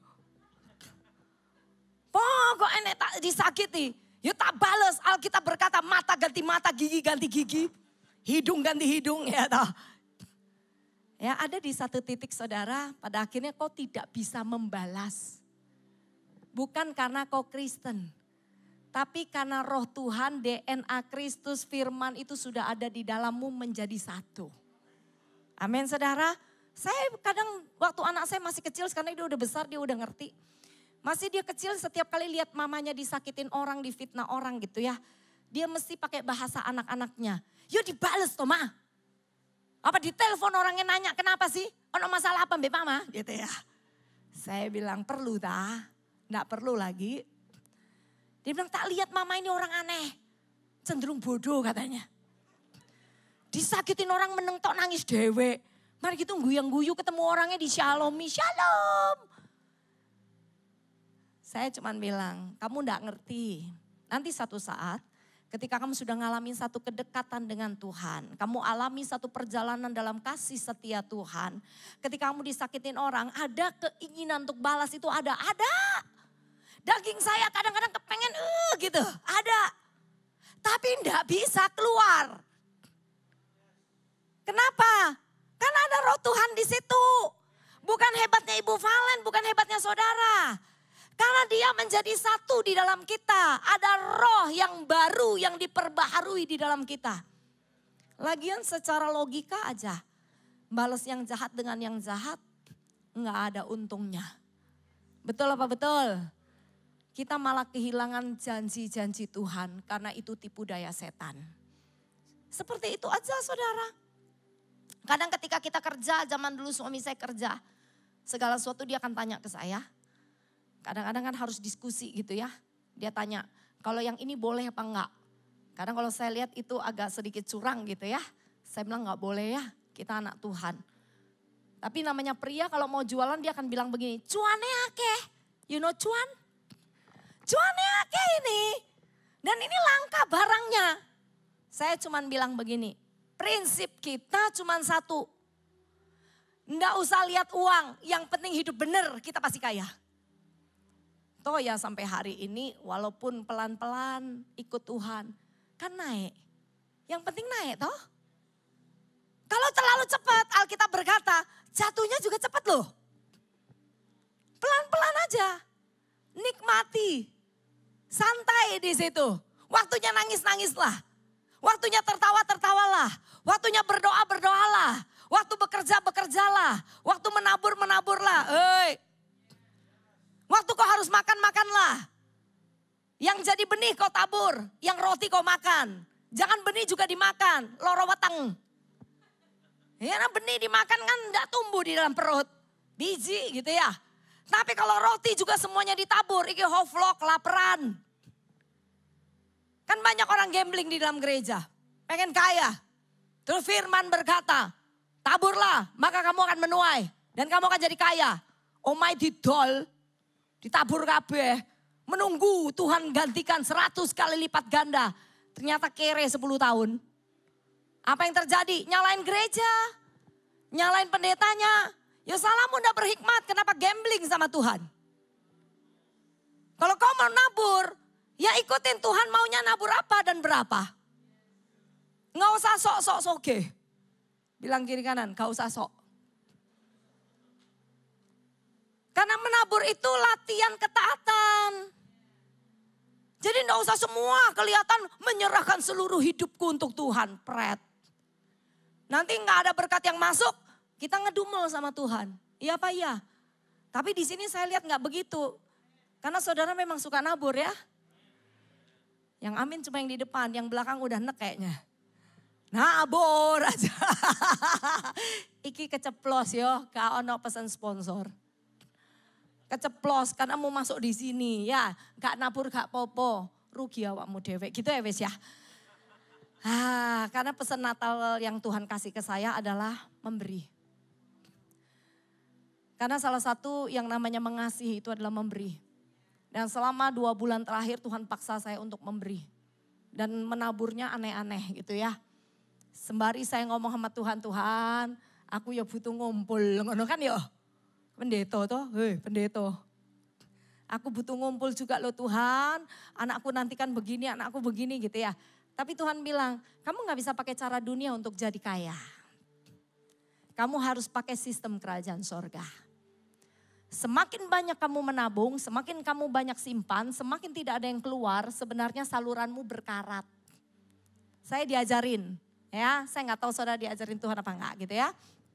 [SPEAKER 2] Kok enek tak disakiti, ya tak balas. Alkitab berkata mata ganti mata, gigi ganti gigi, hidung ganti hidung ya toh. Ya ada di satu titik saudara, pada akhirnya kau tidak bisa membalas. Bukan karena kau Kristen, tapi karena roh Tuhan, DNA Kristus, firman itu sudah ada di dalammu menjadi satu. Amin saudara. Saya kadang waktu anak saya masih kecil, sekarang dia udah besar, dia udah ngerti. Masih dia kecil setiap kali lihat mamanya disakitin orang, difitnah orang gitu ya. Dia mesti pakai bahasa anak-anaknya. Yo dibales toh ma. Apa di telepon orangnya nanya kenapa sih? Ono masalah apa mbak mama? Gitu ya. Saya bilang perlu dah. Nggak perlu lagi. Dia bilang tak lihat mama ini orang aneh. Cenderung bodoh katanya. Disakitin orang meneng tok nangis dewe. Mari kita guyang-guyu ketemu orangnya di Shalomi. Shalom. Saya cuman bilang kamu nggak ngerti. Nanti satu saat ketika kamu sudah ngalamin satu kedekatan dengan Tuhan. Kamu alami satu perjalanan dalam kasih setia Tuhan. Ketika kamu disakitin orang, ada keinginan untuk balas itu ada. Daging saya kadang-kadang kepengen gitu, ada. Tapi enggak bisa keluar. Kenapa? Karena ada roh Tuhan di situ. Bukan hebatnya Ibu Valen, bukan hebatnya saudara. Karena dia menjadi satu di dalam kita. Ada roh yang baru yang diperbaharui di dalam kita. Lagian secara logika aja. Balas yang jahat dengan yang jahat nggak ada untungnya. Betul apa betul? Kita malah kehilangan janji-janji Tuhan karena itu tipu daya setan. Seperti itu aja saudara. Kadang ketika kita kerja, zaman dulu suami saya kerja. Segala sesuatu dia akan tanya ke saya. Kadang-kadang kan harus diskusi gitu ya. Dia tanya, kalau yang ini boleh apa enggak? Kadang kalau saya lihat itu agak sedikit curang gitu ya. Saya bilang enggak boleh ya, kita anak Tuhan. Tapi namanya pria kalau mau jualan dia akan bilang begini, cuannya akeh. You know cuan? Cuannya akeh ini. Dan ini langka barangnya. Saya cuman bilang begini, prinsip kita cuman satu. Enggak usah lihat uang, yang penting hidup bener kita pasti kaya. Toh ya sampai hari ini walaupun pelan-pelan ikut Tuhan kan naik. Yang penting naik toh. Kalau terlalu cepat Alkitab berkata jatuhnya juga cepat loh. Pelan-pelan aja. Nikmati. Santai di situ. Waktunya nangis-nangislah. Waktunya tertawa-tertawalah. Waktunya berdoa-berdoalah. Waktu bekerja-bekerjalah. Waktu menabur-menaburlah. Waktu kau harus makan-makanlah. Yang jadi benih kau tabur, yang roti kau makan. Jangan benih juga dimakan, loro weteng. Ya benih dimakan kan enggak tumbuh di dalam perut. Biji gitu ya. Tapi kalau roti juga semuanya ditabur, iki hoflok, kelaparan. Kan banyak orang gambling di dalam gereja, pengen kaya. Terus firman berkata, taburlah maka kamu akan menuai. Dan kamu akan jadi kaya. Omai didol. Ditabur kabeh, menunggu Tuhan gantikan 100 kali lipat ganda. Ternyata kere 10 tahun. Apa yang terjadi? Nyalain gereja, nyalain pendetanya. Ya salahmu ndak berhikmat, kenapa gambling sama Tuhan? Kalau kau mau nabur, ya ikutin Tuhan maunya nabur apa dan berapa. Nggak usah sok-sok soge. Bilang kiri kanan, gak usah sok. Karena menabur itu latihan ketaatan. Jadi enggak usah semua kelihatan menyerahkan seluruh hidupku untuk Tuhan. Pret. Nanti enggak ada berkat yang masuk, kita ngedumel sama Tuhan. Iya apa iya? Tapi di sini saya lihat enggak begitu. Karena saudara memang suka nabur ya. Yang amin cuma yang di depan, yang belakang udah nek kayaknya. Nabur aja. Iki keceplos yo, gak ono pesan sponsor. Keceplos karena mau masuk di sini ya, gak nabur gak popo, rugi awakmu dewek gitu ya wes ya. Karena pesan Natal yang Tuhan kasih ke saya adalah memberi. Karena salah satu yang namanya mengasihi itu adalah memberi. Dan selama 2 bulan terakhir Tuhan paksa saya untuk memberi. Dan menaburnya aneh-aneh gitu ya. Sembari saya ngomong sama Tuhan, Tuhan aku ya butuh ngumpul. Ngono kan ya. Pendeta toh, pendeta. Aku butuh ngumpul juga loh Tuhan. Anakku nanti kan begini, anakku begini gitu ya. Tapi Tuhan bilang, kamu gak bisa pakai cara dunia untuk jadi kaya. Kamu harus pakai sistem kerajaan sorga. Semakin banyak kamu menabung, semakin kamu banyak simpan, semakin tidak ada yang keluar, sebenarnya saluranmu berkarat. Saya diajarin, ya, saya nggak tahu saudara diajarin Tuhan apa enggak gitu ya.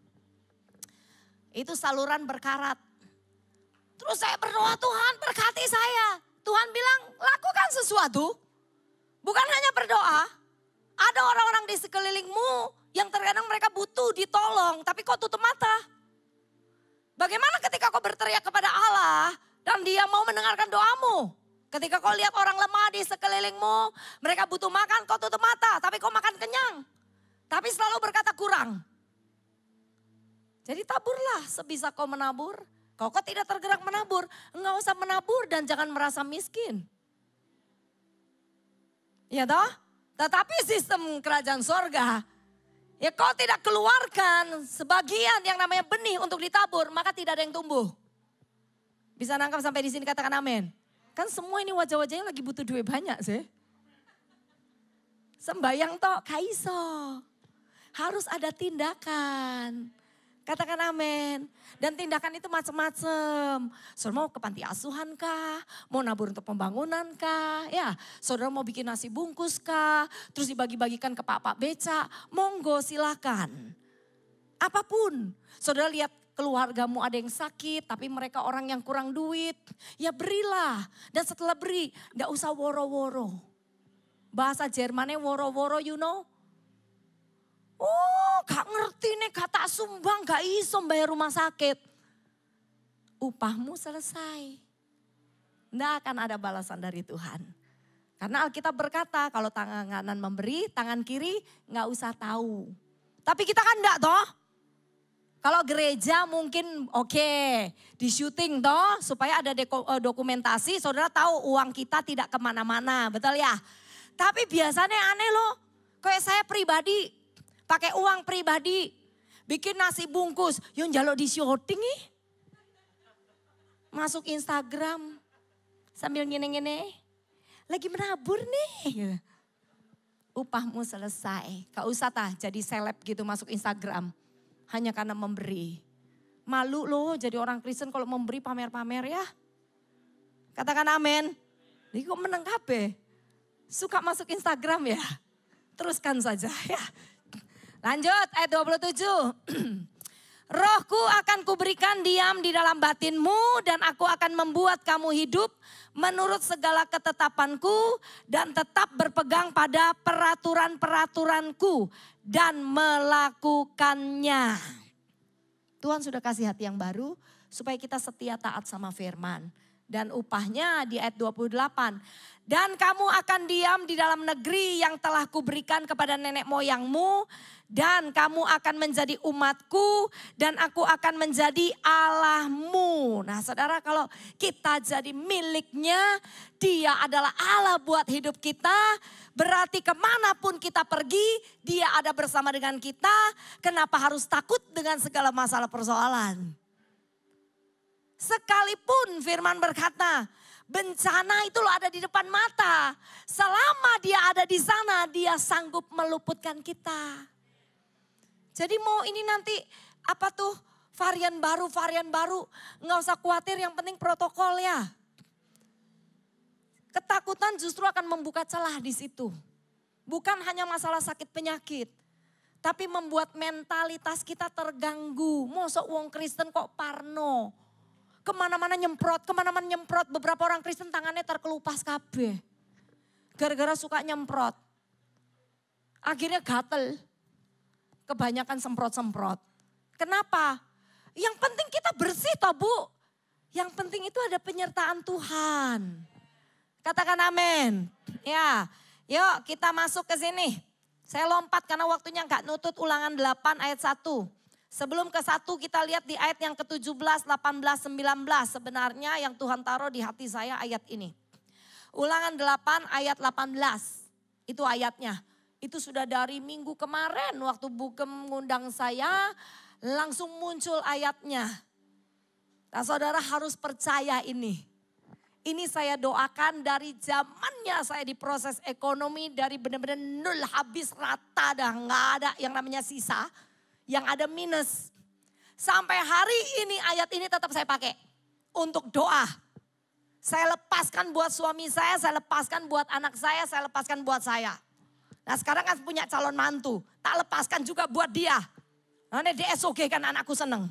[SPEAKER 2] Itu saluran berkarat. Terus saya berdoa, Tuhan berkati saya. Tuhan bilang, lakukan sesuatu. Bukan hanya berdoa. Ada orang-orang di sekelilingmu yang terkadang mereka butuh ditolong, tapi kau tutup mata. Bagaimana ketika kau berteriak kepada Allah dan dia mau mendengarkan doamu? Ketika kau lihat orang lemah di sekelilingmu, mereka butuh makan, kau tutup mata, tapi kau makan kenyang. Tapi selalu berkata kurang. Jadi taburlah sebisa kau menabur. Kau tidak tergerak menabur, enggak usah menabur dan jangan merasa miskin. Ya toh? Tetapi sistem kerajaan sorga, ya kau tidak keluarkan sebagian yang namanya benih untuk ditabur, maka tidak ada yang tumbuh. Bisa nangkap sampai di sini, katakan amin. Kan semua ini wajah-wajahnya lagi butuh duit banyak sih. Sembayang toh kaiso. Harus ada tindakan. Katakan amin. Dan tindakan itu macam-macam. Saudara mau ke panti asuhan kah? Mau nabur untuk pembangunan kah? Ya, saudara mau bikin nasi bungkus kah? Terus dibagi-bagikan ke pak-pak beca? Monggo silakan. Apapun. Saudara lihat keluargamu ada yang sakit, tapi mereka orang yang kurang duit. Ya berilah. Dan setelah beri, gak usah woro-woro. Bahasa Jermannya woro-woro, you know. Oh, gak ngerti nih kata sumbang, gak iso bayar rumah sakit. Upahmu selesai. Nggak akan ada balasan dari Tuhan. Karena Alkitab berkata kalau tangan kanan memberi, tangan kiri gak usah tahu. Tapi kita kan enggak toh. Kalau gereja mungkin oke, di syuting toh supaya ada dokumentasi, saudara tahu uang kita tidak kemana-mana, betul ya. Tapi biasanya aneh loh, kayak saya pribadi, pakai uang pribadi, bikin nasi bungkus, yang jaluk di syuting nih. Masuk Instagram, sambil ngene-ngene, lagi menabur nih. Upahmu selesai, gak usah jadi seleb gitu masuk Instagram. Hanya karena memberi. Malu loh jadi orang Kristen kalau memberi pamer-pamer ya. Katakan amin. Ini kok meneng kabeh. Suka masuk Instagram ya. Teruskan saja ya. Lanjut ayat 27. Rohku akan kuberikan diam di dalam batinmu dan aku akan membuat kamu hidup menurut segala ketetapanku dan tetap berpegang pada peraturan-peraturanku dan melakukannya. Tuhan sudah kasih hati yang baru supaya kita setia taat sama firman. Dan upahnya di ayat 28. Dan kamu akan diam di dalam negeri yang telah kuberikan kepada nenek moyangmu. Dan kamu akan menjadi umatku dan aku akan menjadi Allahmu. Nah saudara, kalau kita jadi miliknya, dia adalah Allah buat hidup kita. Berarti kemanapun kita pergi, dia ada bersama dengan kita. Kenapa harus takut dengan segala masalah persoalan? Sekalipun firman berkata, bencana itu loh ada di depan mata. Selama dia ada di sana, dia sanggup meluputkan kita. Jadi mau ini nanti apa tuh varian baru, nggak usah khawatir, yang penting protokol ya. Ketakutan justru akan membuka celah di situ. Bukan hanya masalah sakit penyakit, tapi membuat mentalitas kita terganggu. Mosok wong Kristen kok parno, kemana-mana nyemprot, beberapa orang Kristen tangannya terkelupas kabeh. Gara-gara suka nyemprot, akhirnya gatel. Kebanyakan semprot-semprot. Kenapa? Yang penting kita bersih toh Bu. Yang penting itu ada penyertaan Tuhan. Katakan amin. Ya, yuk kita masuk ke sini. Saya lompat karena waktunya gak nutut, Ulangan 8 ayat 1. Sebelum ke 1 kita lihat di ayat yang ke-17, 18, 19. Sebenarnya yang Tuhan taruh di hati saya ayat ini. Ulangan 8 ayat 18. Itu ayatnya. Itu sudah dari minggu kemarin waktu Bukem mengundang saya. Langsung muncul ayatnya. Nah saudara harus percaya ini. Ini saya doakan dari zamannya saya diproses ekonomi. Dari benar-benar nol habis rata dah. Nggak ada yang namanya sisa. Yang ada minus. Sampai hari ini ayat ini tetap saya pakai. Untuk doa. Saya lepaskan buat suami saya lepaskan buat anak saya lepaskan buat saya. Nah sekarang kan punya calon mantu. Tak lepaskan juga buat dia. Nah di SOG kan anakku seneng.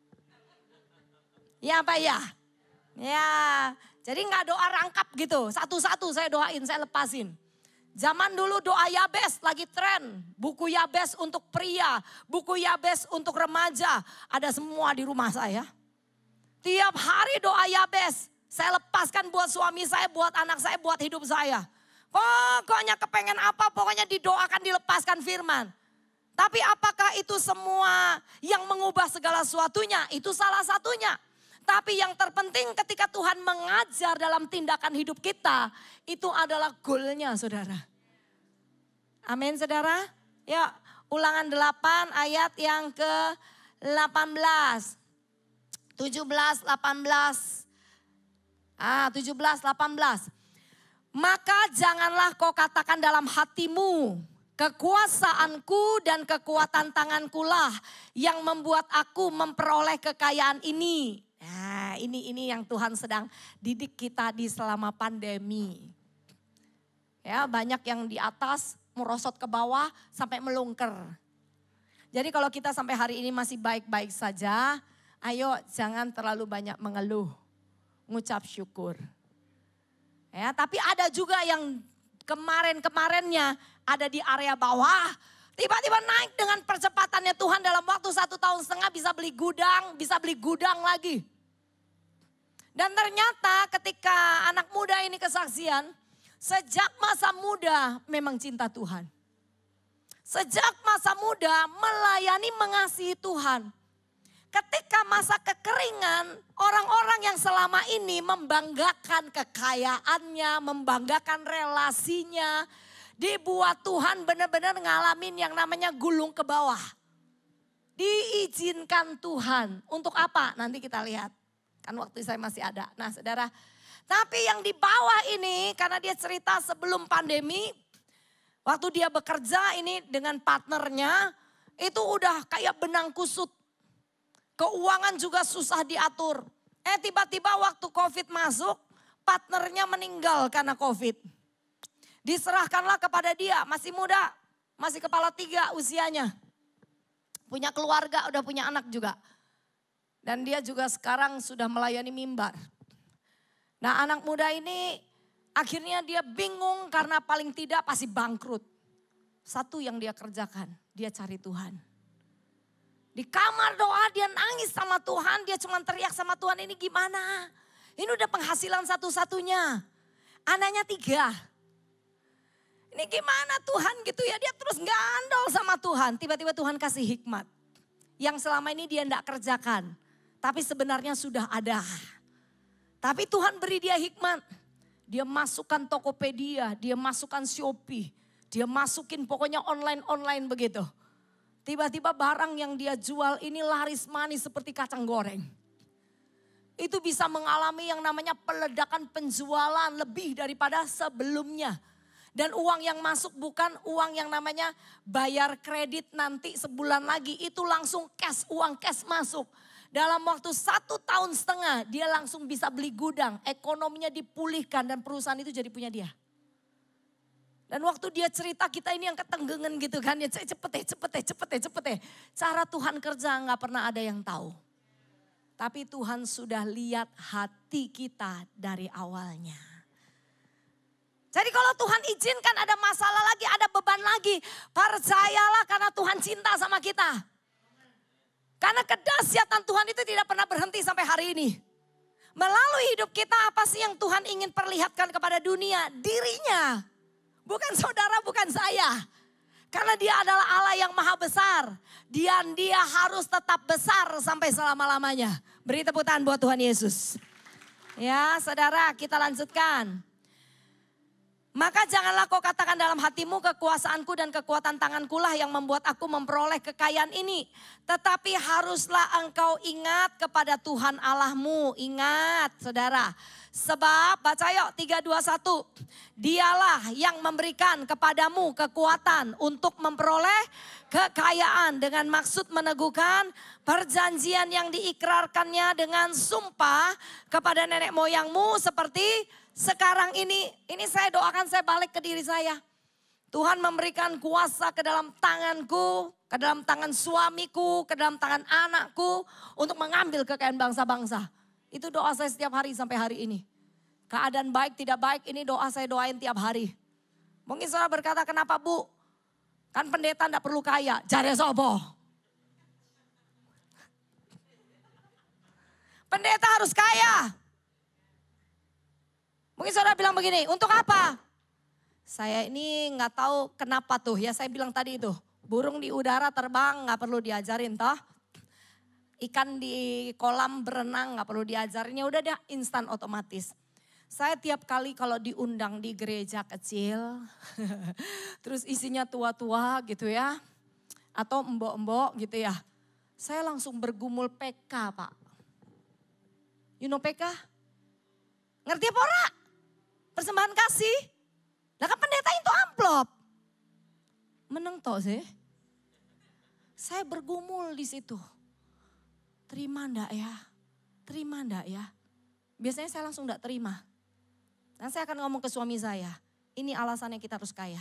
[SPEAKER 2] Ya Pak ya. Ya jadi gak doa rangkap gitu. Satu-satu saya doain, saya lepasin. Zaman dulu doa Yabes lagi tren. Buku Yabes untuk pria, buku Yabes untuk remaja. Ada semua di rumah saya. Tiap hari doa Yabes. Saya lepaskan buat suami saya, buat anak saya, buat hidup saya. Pokoknya kepengen apa, pokoknya didoakan, dilepaskan firman. Tapi apakah itu semua yang mengubah segala sesuatunya? Itu salah satunya. Tapi yang terpenting ketika Tuhan mengajar dalam tindakan hidup kita, itu adalah goalnya saudara. Amin saudara. Ya ulangan 8 ayat yang ke-18. 17, 18. 17, 18. Maka janganlah kau katakan dalam hatimu, kekuasaanku dan kekuatan tangankulah yang membuat aku memperoleh kekayaan ini. Nah ini yang Tuhan sedang didik kita di selama pandemi. Ya banyak yang di atas merosot ke bawah sampai melungker. Jadi kalau kita sampai hari ini masih baik-baik saja, ayo jangan terlalu banyak mengeluh, ngucap syukur. Ya, tapi ada juga yang kemarin-kemarinnya ada di area bawah. Tiba-tiba naik dengan percepatannya Tuhan dalam waktu 1,5 tahun bisa beli gudang lagi. Dan ternyata ketika anak muda ini kesaksian, sejak masa muda memang cinta Tuhan. Sejak masa muda melayani mengasihi Tuhan. Ketika masa kekeringan, orang-orang yang selama ini membanggakan kekayaannya, membanggakan relasinya, dibuat Tuhan benar-benar ngalamin yang namanya gulung ke bawah. Diizinkan Tuhan. Untuk apa? Nanti kita lihat. Kan waktu saya masih ada. Nah saudara, tapi yang di bawah ini karena dia cerita sebelum pandemi, waktu dia bekerja ini dengan partnernya, itu udah kayak benang kusut. Keuangan juga susah diatur. Tiba-tiba waktu COVID masuk, partnernya meninggal karena COVID. Diserahkanlah kepada dia, masih muda, masih kepala 3 usianya. Punya keluarga, udah punya anak juga. Dan dia juga sekarang sudah melayani mimbar. Nah anak muda ini akhirnya dia bingung karena paling tidak pasti bangkrut. Satu yang dia kerjakan, dia cari Tuhan. Di kamar doa dia nangis sama Tuhan, dia cuma teriak sama Tuhan, ini gimana? Ini udah penghasilan satu-satunya. Anaknya 3. Ini gimana Tuhan gitu ya, dia terus ngandol sama Tuhan. Tiba-tiba Tuhan kasih hikmat. Yang selama ini dia enggak kerjakan. Tapi sebenarnya sudah ada. Tapi Tuhan beri dia hikmat. Dia masukkan Tokopedia, dia masukkan Shopee. Dia masukin pokoknya online begitu. Tiba-tiba barang yang dia jual ini laris manis seperti kacang goreng. Itu bisa mengalami yang namanya peledakan penjualan lebih daripada sebelumnya. Dan uang yang masuk bukan uang yang namanya bayar kredit nanti sebulan lagi. Itu langsung cash, uang cash masuk. Dalam waktu 1,5 tahun dia langsung bisa beli gudang. Ekonominya dipulihkan dan perusahaan itu jadi punya dia. Dan waktu dia cerita kita ini yang ketenggengan gitu kan. Ya cepet. Cara Tuhan kerja gak pernah ada yang tahu. Tapi Tuhan sudah lihat hati kita dari awalnya. Jadi kalau Tuhan izinkan ada masalah lagi, ada beban lagi. Percayalah karena Tuhan cinta sama kita. Karena kedahsyatan Tuhan itu tidak pernah berhenti sampai hari ini. Melalui hidup kita apa sih yang Tuhan ingin perlihatkan kepada dunia? Dirinya. Bukan saudara, bukan saya. Karena dia adalah Allah yang maha besar. Dan dia harus tetap besar sampai selama-lamanya. Beri tepuk tangan buat Tuhan Yesus. Ya saudara, kita lanjutkan. Maka janganlah kau katakan dalam hatimu, kekuasaanku dan kekuatan tanganku lah yang membuat aku memperoleh kekayaan ini. Tetapi haruslah engkau ingat kepada Tuhan Allahmu. Ingat saudara. Sebab, baca yuk 3, 2, 1. Dialah yang memberikan kepadamu kekuatan untuk memperoleh kekayaan dengan maksud meneguhkan perjanjian yang diikrarkannya dengan sumpah kepada nenek moyangmu seperti sekarang ini. Ini saya doakan, saya balik ke diri saya. Tuhan memberikan kuasa ke dalam tanganku, ke dalam tangan suamiku, ke dalam tangan anakku untuk mengambil kekayaan bangsa-bangsa. Itu doa saya setiap hari sampai hari ini. Keadaan baik tidak baik ini doa saya doain tiap hari. Mungkin saudara berkata, kenapa Bu? Kan pendeta tidak perlu kaya. Jare sopo? Pendeta harus kaya. Mungkin saudara bilang begini, untuk apa? Saya ini nggak tahu kenapa tuh. Ya saya bilang tadi itu, burung di udara terbang nggak perlu diajarin toh. Ikan di kolam berenang nggak perlu diajarin, ya udah deh instan otomatis. Saya tiap kali kalau diundang di gereja kecil, terus isinya tua-tua gitu ya, atau embok-embok gitu ya. Saya langsung bergumul PK Pak. You know PK? Ngerti apa ora? Persembahan kasih. Nah kan pendeta itu amplop. Meneng toh sih. Saya bergumul di situ. Terima ndak ya? Terima ndak ya? Biasanya saya langsung ndak terima. Dan saya akan ngomong ke suami saya, ini alasannya kita harus kaya.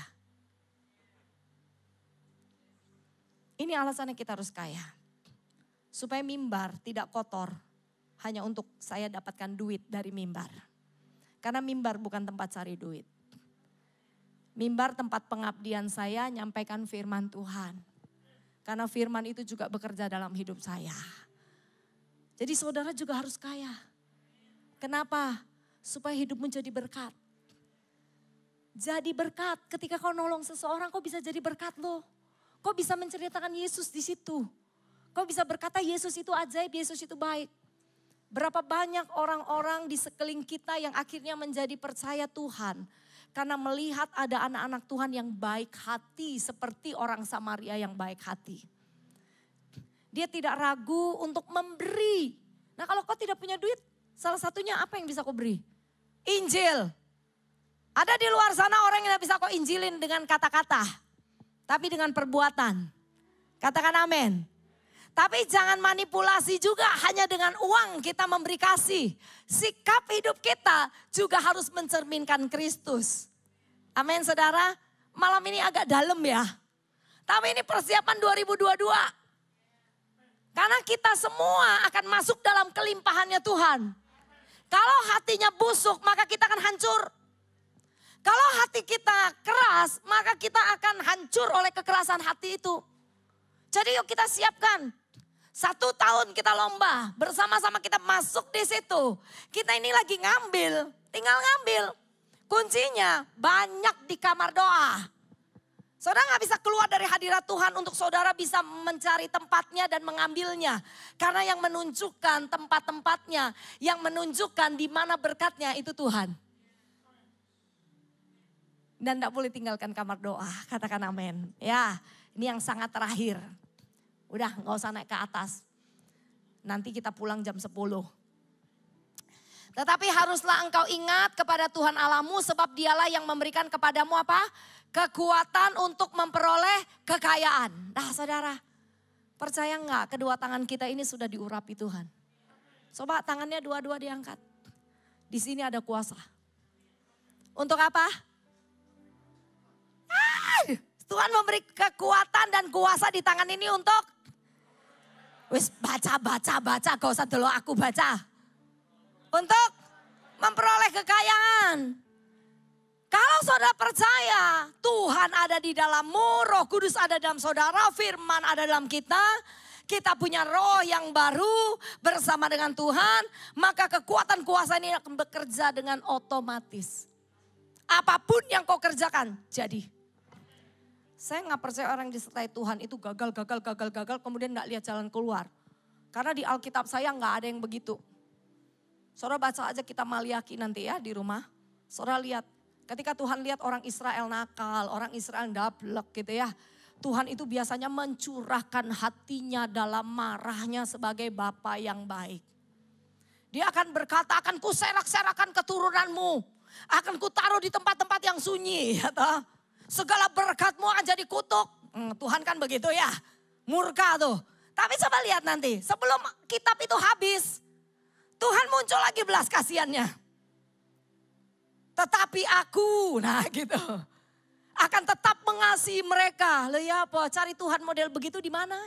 [SPEAKER 2] Ini alasannya kita harus kaya. Supaya mimbar tidak kotor, hanya untuk saya dapatkan duit dari mimbar. Karena mimbar bukan tempat cari duit. Mimbar tempat pengabdian saya nyampaikan firman Tuhan. Karena firman itu juga bekerja dalam hidup saya. Jadi saudara juga harus kaya. Kenapa? Supaya hidup menjadi berkat. Jadi berkat, ketika kau nolong seseorang, kau bisa jadi berkat loh. Kau bisa menceritakan Yesus di situ. Kau bisa berkata Yesus itu ajaib, Yesus itu baik. Berapa banyak orang-orang di sekeliling kita yang akhirnya menjadi percaya Tuhan. Karena melihat ada anak-anak Tuhan yang baik hati seperti orang Samaria yang baik hati. Dia tidak ragu untuk memberi. Nah kalau kau tidak punya duit, salah satunya apa yang bisa kau beri? Injil. Ada di luar sana orang yang tidak bisa kau injilin dengan kata-kata. Tapi dengan perbuatan. Katakan amin. Tapi jangan manipulasi juga hanya dengan uang kita memberi kasih. Sikap hidup kita juga harus mencerminkan Kristus. Amin saudara. Malam ini agak dalam ya. Tapi ini persiapan 2022. Karena kita semua akan masuk dalam kelimpahannya Tuhan. Kalau hatinya busuk maka kita akan hancur. Kalau hati kita keras maka kita akan hancur oleh kekerasan hati itu. Jadi yuk kita siapkan. 1 tahun kita lomba, bersama-sama kita masuk di situ. Kita ini lagi ngambil, tinggal ngambil. Kuncinya banyak di kamar doa. Saudara gak bisa keluar dari hadirat Tuhan untuk saudara bisa mencari tempatnya dan mengambilnya. Karena yang menunjukkan tempat-tempatnya, yang menunjukkan di mana berkatnya itu Tuhan. Dan gak boleh tinggalkan kamar doa, katakan amin. Ya, ini yang sangat terakhir. Udah gak usah naik ke atas. Nanti kita pulang jam 10. Tetapi haruslah engkau ingat kepada Tuhan Allahmu sebab dialah yang memberikan kepadamu apa? Kekuatan untuk memperoleh kekayaan. Nah saudara, percaya enggak kedua tangan kita ini sudah diurapi Tuhan? Coba tangannya dua-dua diangkat. Di sini ada kuasa. Untuk apa? Tuhan memberi kekuatan dan kuasa di tangan ini untuk wis baca, gak usah dulu aku baca. Untuk memperoleh kekayaan. Kalau saudara percaya Tuhan ada di dalammu, Roh Kudus ada dalam saudara, firman ada dalam kita. Kita punya roh yang baru bersama dengan Tuhan. Maka kekuatan kuasa ini akan bekerja dengan otomatis. Apapun yang kau kerjakan jadi. Saya nggak percaya orang yang disertai Tuhan itu gagal, kemudian nggak lihat jalan keluar. Karena di Alkitab saya nggak ada yang begitu. Saudara baca aja kita Maliaki nanti ya di rumah. Saudara lihat, ketika Tuhan lihat orang Israel nakal, orang Israel dablek gitu ya. Tuhan itu biasanya mencurahkan hatinya dalam marahnya sebagai Bapa yang baik. Dia akan berkata, akan kuserak-serakan keturunanmu. Akan kutaruh di tempat-tempat yang sunyi. Ya toh? Segala berkatmu akan jadi kutuk. Tuhan kan begitu ya. Murka tuh. Tapi coba lihat nanti. Sebelum kitab itu habis. Tuhan muncul lagi belas kasihannya. Tetapi aku. Nah gitu. Akan tetap mengasihi mereka. Loh ya apa? Cari Tuhan model begitu di mana?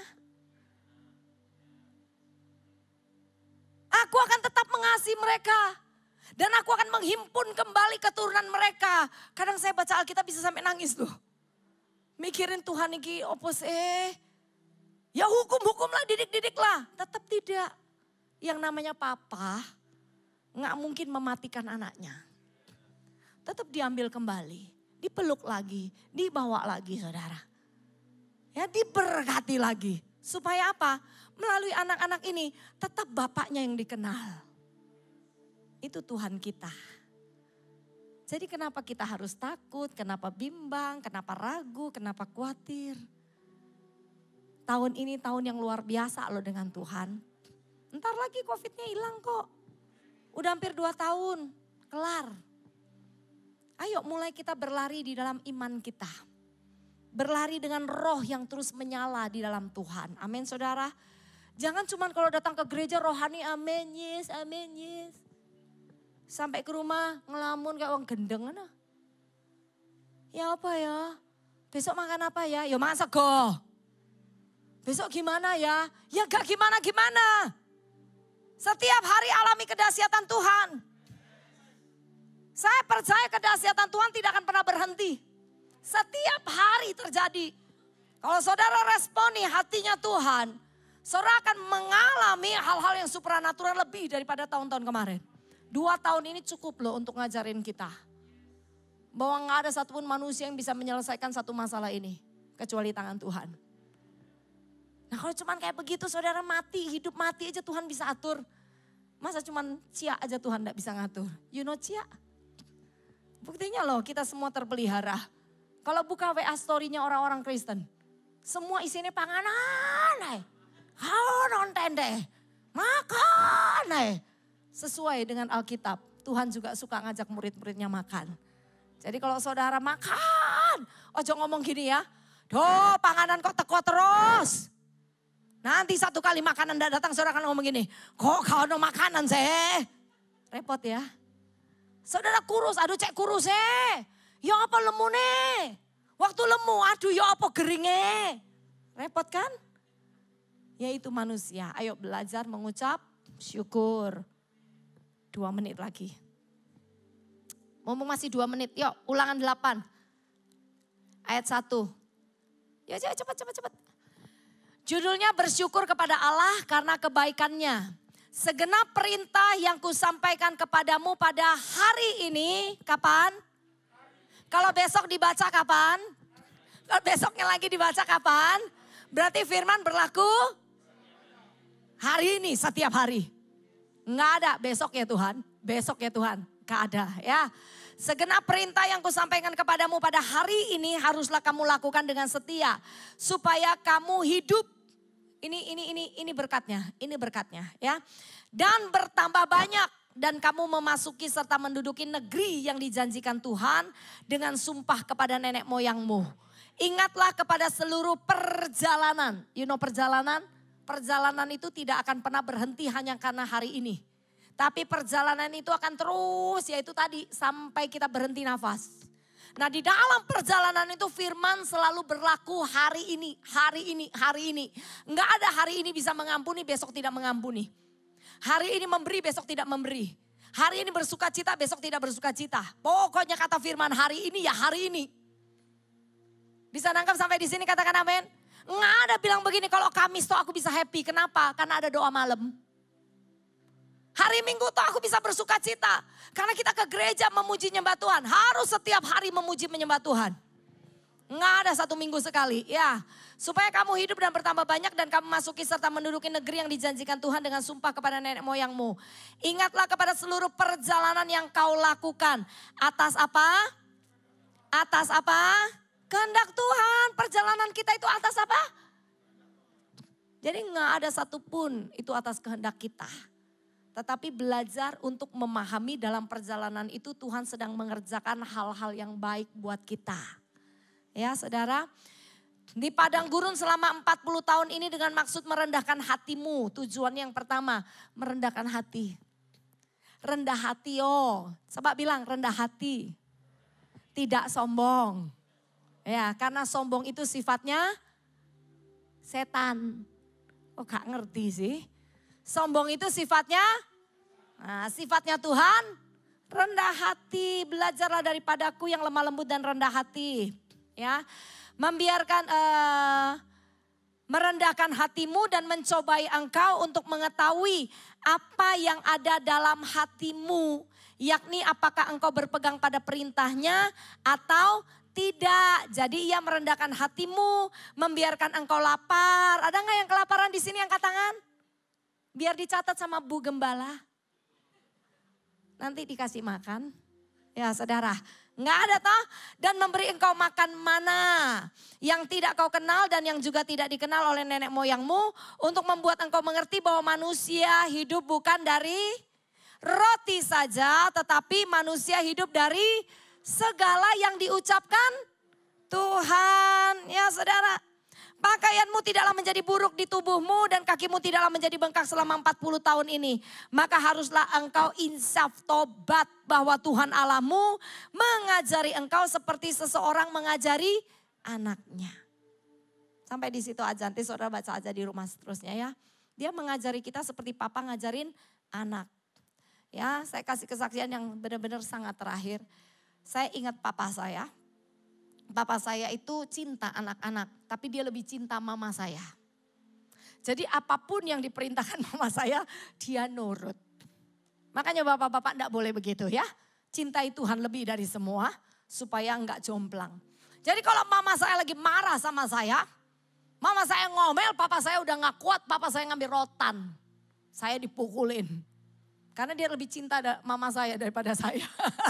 [SPEAKER 2] Aku akan tetap mengasihi mereka. Dan aku akan menghimpun kembali keturunan mereka. Kadang saya baca Alkitab bisa sampai nangis loh. Mikirin Tuhan ini opos ya hukum-hukumlah, didik-didiklah. Tetap tidak. Yang namanya papa gak mungkin mematikan anaknya. Tetap diambil kembali. Dipeluk lagi. Dibawa lagi saudara. Ya diberkati lagi. Supaya apa? Melalui anak-anak ini tetap bapaknya yang dikenal. Itu Tuhan kita. Jadi kenapa kita harus takut, kenapa bimbang, kenapa ragu, kenapa khawatir. Tahun ini tahun yang luar biasa loh dengan Tuhan. Ntar lagi COVID-nya hilang kok. Udah hampir 2 tahun, kelar. Ayo mulai kita berlari di dalam iman kita. Berlari dengan roh yang terus menyala di dalam Tuhan. Amin saudara. Jangan cuma kalau datang ke gereja rohani amin yes, amin yes. Sampai ke rumah ngelamun kayak orang gendeng. Ya apa ya? Besok makan apa ya? Ya makan sego. Besok gimana ya? Ya gak gimana-gimana. Setiap hari alami kedahsyatan Tuhan. Saya percaya kedahsyatan Tuhan tidak akan pernah berhenti. Setiap hari terjadi. Kalau saudara responi hatinya Tuhan, saudara akan mengalami hal-hal yang supranatural lebih daripada tahun-tahun kemarin. 2 tahun ini cukup loh untuk ngajarin kita. Bahwa gak ada satupun manusia yang bisa menyelesaikan satu masalah ini. Kecuali tangan Tuhan. Nah kalau cuman kayak begitu saudara mati, hidup mati aja Tuhan bisa atur. Masa cuman Cia aja Tuhan gak bisa ngatur. You know Cia? Buktinya loh kita semua terpelihara. Kalau buka WA story-nya orang-orang Kristen. Semua isinya panganan. Kau nonton deh. Makan. Sesuai dengan Alkitab, Tuhan juga suka ngajak murid-muridnya makan. Jadi kalau saudara makan, ojo ngomong gini ya. Doh panganan kok teko terus. Nanti 1 kali makanan tidak datang saudara akan ngomong gini. Kok kau no makanan sih? Repot ya. Saudara kurus, aduh cek kurus Ya apa lemu nih? Waktu lemu, aduh ya apa geringnya? Repot kan? Ya itu manusia, ayo belajar mengucap syukur. 2 menit lagi. Ngomong masih 2 menit. Yuk ulangan 8. Ayat 1. Ya cepat. Judulnya bersyukur kepada Allah karena kebaikannya. Segenap perintah yang kusampaikan kepadamu pada hari ini. Kapan? Kalau besok dibaca kapan? Kalau besoknya lagi dibaca kapan? Berarti firman berlaku hari ini setiap hari. Nggak ada besok ya Tuhan, besok ya Tuhan, nggak ada ya. Segenap perintah yang kusampaikan kepadamu pada hari ini haruslah kamu lakukan dengan setia. Supaya kamu hidup, ini berkatnya ya. Dan bertambah banyak dan kamu memasuki serta menduduki negeri yang dijanjikan Tuhan dengan sumpah kepada nenek moyangmu. Ingatlah kepada seluruh perjalanan, you know perjalanan? Perjalanan itu tidak akan pernah berhenti hanya karena hari ini. Tapi perjalanan itu akan terus yaitu tadi sampai kita berhenti nafas. Nah di dalam perjalanan itu firman selalu berlaku hari ini. Enggak ada hari ini bisa mengampuni, besok tidak mengampuni. Hari ini memberi, besok tidak memberi. Hari ini bersuka cita, besok tidak bersuka cita. Pokoknya kata firman hari ini ya hari ini. Bisa nangkap sampai di sini katakan amin. Nggak ada bilang begini kalau Kamis tuh aku bisa happy. Kenapa? Karena ada doa malam. Hari Minggu tuh aku bisa bersuka cita. Karena kita ke gereja memuji menyembah Tuhan. Harus setiap hari memuji menyembah Tuhan. Nggak ada 1 minggu sekali ya. Supaya kamu hidup dan bertambah banyak dan kamu masuki serta menduduki negeri yang dijanjikan Tuhan dengan sumpah kepada nenek moyangmu. Ingatlah kepada seluruh perjalanan yang kau lakukan. Atas apa? Atas apa? Kehendak Tuhan. Perjalanan kita itu atas apa? Jadi nggak ada satupun itu atas kehendak kita. Tetapi belajar untuk memahami dalam perjalanan itu Tuhan sedang mengerjakan hal-hal yang baik buat kita. Ya saudara. Di padang gurun selama 40 tahun ini dengan maksud merendahkan hatimu. Tujuan yang pertama, merendahkan hati. Rendah hati Coba bilang rendah hati. Tidak sombong. Ya, karena sombong itu sifatnya setan. Oh gak ngerti sih. Sombong itu sifatnya, sifatnya Tuhan, rendah hati. Belajarlah daripadaku yang lemah lembut dan rendah hati. Ya. Membiarkan merendahkan hatimu dan mencobai engkau untuk mengetahui apa yang ada dalam hatimu. Yakni apakah engkau berpegang pada perintahnya atau tidak. Jadi ia merendahkan hatimu, membiarkan engkau lapar. Ada nggak yang kelaparan di sini angkat tangan? Biar dicatat sama Bu Gembala. Nanti dikasih makan. Ya saudara. Nggak ada toh. Dan memberi engkau makan mana yang tidak kau kenal dan yang juga tidak dikenal oleh nenek moyangmu. Untuk membuat engkau mengerti bahwa manusia hidup bukan dari roti saja. Tetapi manusia hidup dari segala yang diucapkan Tuhan. Ya saudara. Pakaianmu tidaklah menjadi buruk di tubuhmu dan kakimu tidaklah menjadi bengkak selama 40 tahun ini. Maka haruslah engkau insaf tobat bahwa Tuhan Allahmu mengajari engkau seperti seseorang mengajari anaknya. Sampai di situ aja, nanti saudara baca aja di rumah seterusnya ya. Dia mengajari kita seperti papa ngajarin anak. Ya, saya kasih kesaksian yang benar-benar sangat terakhir. Saya ingat papa saya. Papa saya itu cinta anak-anak, tapi dia lebih cinta mama saya. Jadi apapun yang diperintahkan mama saya, dia nurut. Makanya bapak-bapak enggak boleh begitu ya. Cintai Tuhan lebih dari semua, supaya enggak jomplang. Jadi kalau mama saya lagi marah sama saya, mama saya ngomel, papa saya udah gak kuat, papa saya ngambil rotan. Saya dipukulin. Karena dia lebih cinta mama saya daripada saya.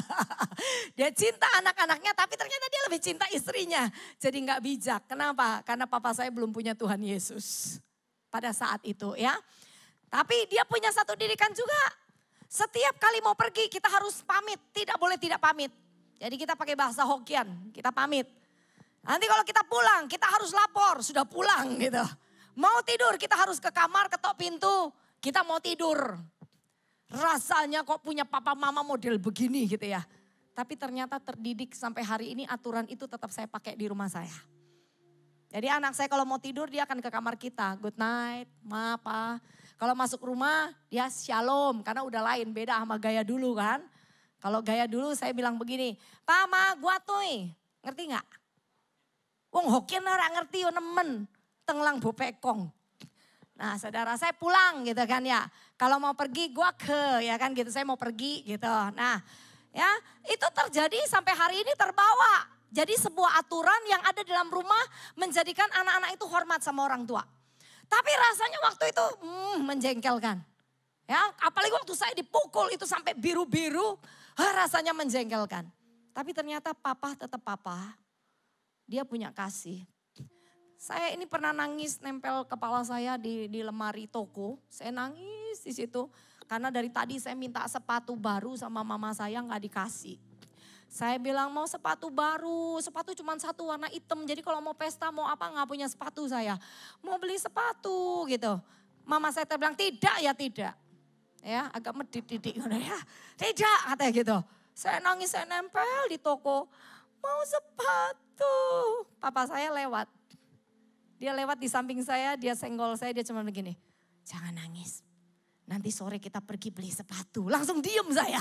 [SPEAKER 2] Dia cinta anak-anaknya tapi ternyata dia lebih cinta istrinya. Jadi gak bijak. Kenapa? Karena papa saya belum punya Tuhan Yesus. Pada saat itu ya. Tapi dia punya satu didikan juga. Setiap kali mau pergi kita harus pamit. Tidak boleh tidak pamit. Jadi kita pakai bahasa Hokkien. Kita pamit. Nanti kalau kita pulang kita harus lapor. Sudah pulang gitu. Mau tidur kita harus ke kamar ketok pintu. Kita mau tidur. Rasanya kok punya papa mama model begini gitu ya. Tapi ternyata terdidik sampai hari ini aturan itu tetap saya pakai di rumah saya. Jadi anak saya kalau mau tidur dia akan ke kamar kita. Good night, ma, pa. Kalau masuk rumah dia shalom karena udah lain beda sama gaya dulu kan. Kalau gaya dulu saya bilang begini, pa ma gua tuh ngerti gak? Wong Hokkien ora ngerti yo nemen. Tenglang bopekong. Nah saudara saya pulang gitu kan ya. Kalau mau pergi gua ke ya kan gitu saya mau pergi gitu. Nah ya itu terjadi sampai hari ini terbawa. Jadi sebuah aturan yang ada dalam rumah menjadikan anak-anak itu hormat sama orang tua. Tapi rasanya waktu itu menjengkelkan. Ya apalagi waktu saya dipukul itu sampai biru-biru rasanya menjengkelkan. Tapi ternyata papa tetap papa. Dia punya kasih. Saya ini pernah nangis nempel kepala saya di lemari toko. Saya nangis di situ. Karena dari tadi saya minta sepatu baru sama mama saya nggak dikasih. Saya bilang mau sepatu baru. Sepatu cuma satu warna hitam. Jadi kalau mau pesta mau apa nggak punya sepatu saya. Mau beli sepatu gitu. Mama saya bilang tidak ya tidak. Ya agak medit-didik ya. Tidak katanya gitu. Saya nangis saya nempel di toko. Mau sepatu. Papa saya lewat. Dia lewat di samping saya, dia senggol saya, dia cuma begini. Jangan nangis, nanti sore kita pergi beli sepatu. Langsung diem saya.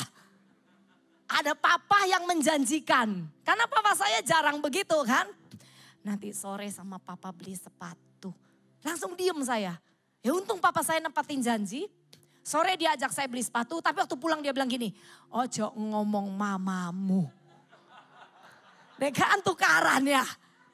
[SPEAKER 2] Ada papa yang menjanjikan. Karena papa saya jarang begitu kan. Nanti sore sama papa beli sepatu. Langsung diem saya. Ya untung papa saya nempatin janji. Sore dia ajak saya beli sepatu, tapi waktu pulang dia bilang gini. Ojo ngomong mamamu. Negaan tukaran ya.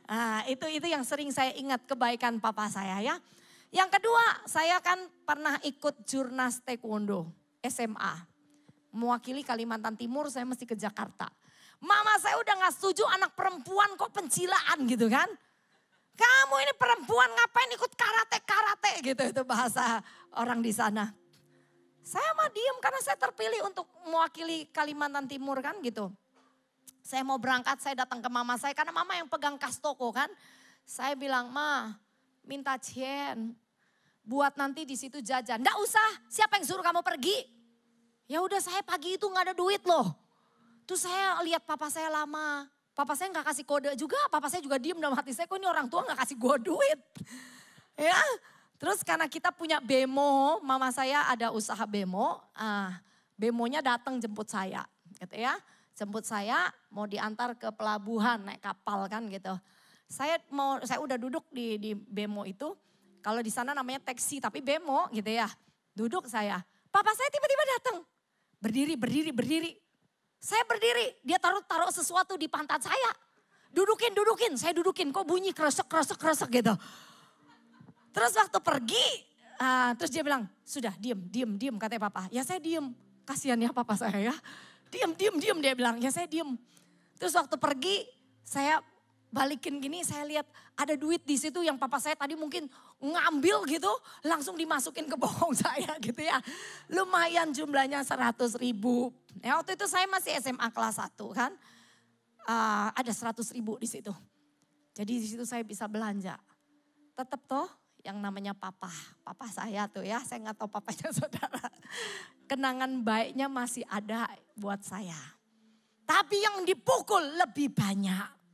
[SPEAKER 2] Nah, itu yang sering saya ingat kebaikan papa saya ya. Yang kedua, saya kan pernah ikut Jurnas Taekwondo SMA. Mewakili Kalimantan Timur, saya mesti ke Jakarta. Mama saya udah gak setuju anak perempuan kok pencilaan gitu kan. Kamu ini perempuan ngapain ikut karate gitu, itu bahasa orang di sana. Saya mah diem karena saya terpilih untuk mewakili Kalimantan Timur kan gitu. Saya mau berangkat, saya datang ke mama saya karena mama yang pegang kas toko kan. Saya bilang, "Ma, minta cien buat nanti di situ jajan." "Nggak usah, siapa yang suruh kamu pergi?" Ya udah, saya pagi itu nggak ada duit loh. Terus saya lihat papa saya lama. Papa saya nggak kasih kode juga, papa saya juga diem dalam hati saya, kok ini orang tua nggak kasih gue duit. Ya, terus karena kita punya bemo, mama saya ada usaha bemo, bemonya datang jemput saya, gitu ya. Jemput saya mau diantar ke pelabuhan naik kapal kan gitu. Saya udah duduk di bemo itu, kalau di sana namanya taksi tapi bemo gitu ya. Duduk saya, papa saya tiba-tiba datang, berdiri. Saya berdiri, dia taruh sesuatu di pantat saya. Dudukin, saya dudukin. Kok bunyi kresek gitu. Terus waktu pergi, terus dia bilang, "Sudah diem," katanya papa. Ya saya diem, kasihan ya papa saya ya. Diem dia bilang, ya saya diem. Terus waktu pergi, saya balikin gini, saya lihat ada duit di situ yang papa saya tadi mungkin ngambil gitu, langsung dimasukin ke bokong saya gitu ya. Lumayan jumlahnya 100.000. Ya, waktu itu saya masih SMA kelas 1 kan. Ada 100.000 di situ. Jadi di situ saya bisa belanja. Tetap toh yang namanya papa saya tuh ya, saya nggak tahu papanya saudara. Kenangan baiknya masih ada buat saya. Tapi yang dipukul lebih banyak.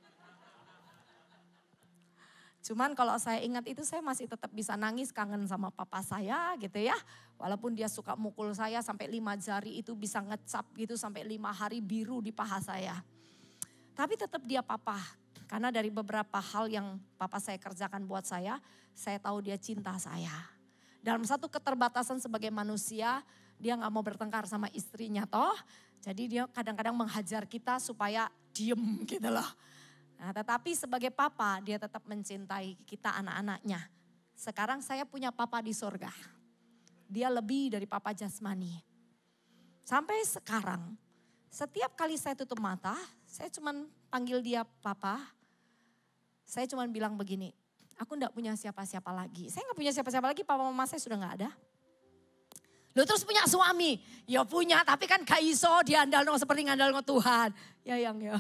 [SPEAKER 2] Cuman kalau saya ingat itu saya masih tetap bisa nangis, kangen sama papa saya gitu ya. Walaupun dia suka mukul saya sampai 5 jari itu bisa ngecap gitu sampai 5 hari biru di paha saya. Tapi tetap dia papa. Karena dari beberapa hal yang papa saya kerjakan buat saya tahu dia cinta saya. Dalam satu keterbatasan sebagai manusia, dia gak mau bertengkar sama istrinya toh. Jadi dia kadang-kadang menghajar kita supaya diem gitu loh. Nah, tetapi sebagai papa dia tetap mencintai kita anak-anaknya. Sekarang saya punya papa di sorga. Dia lebih dari papa jasmani. Sampai sekarang setiap kali saya tutup mata, saya cuman panggil dia papa. Saya cuman bilang begini, aku enggak punya siapa-siapa lagi. Saya enggak punya siapa-siapa lagi, papa mama saya sudah enggak ada. Lu terus punya suami? Ya punya, tapi kan gak iso diandalno seperti ngandalno Tuhan. Ya yang ya.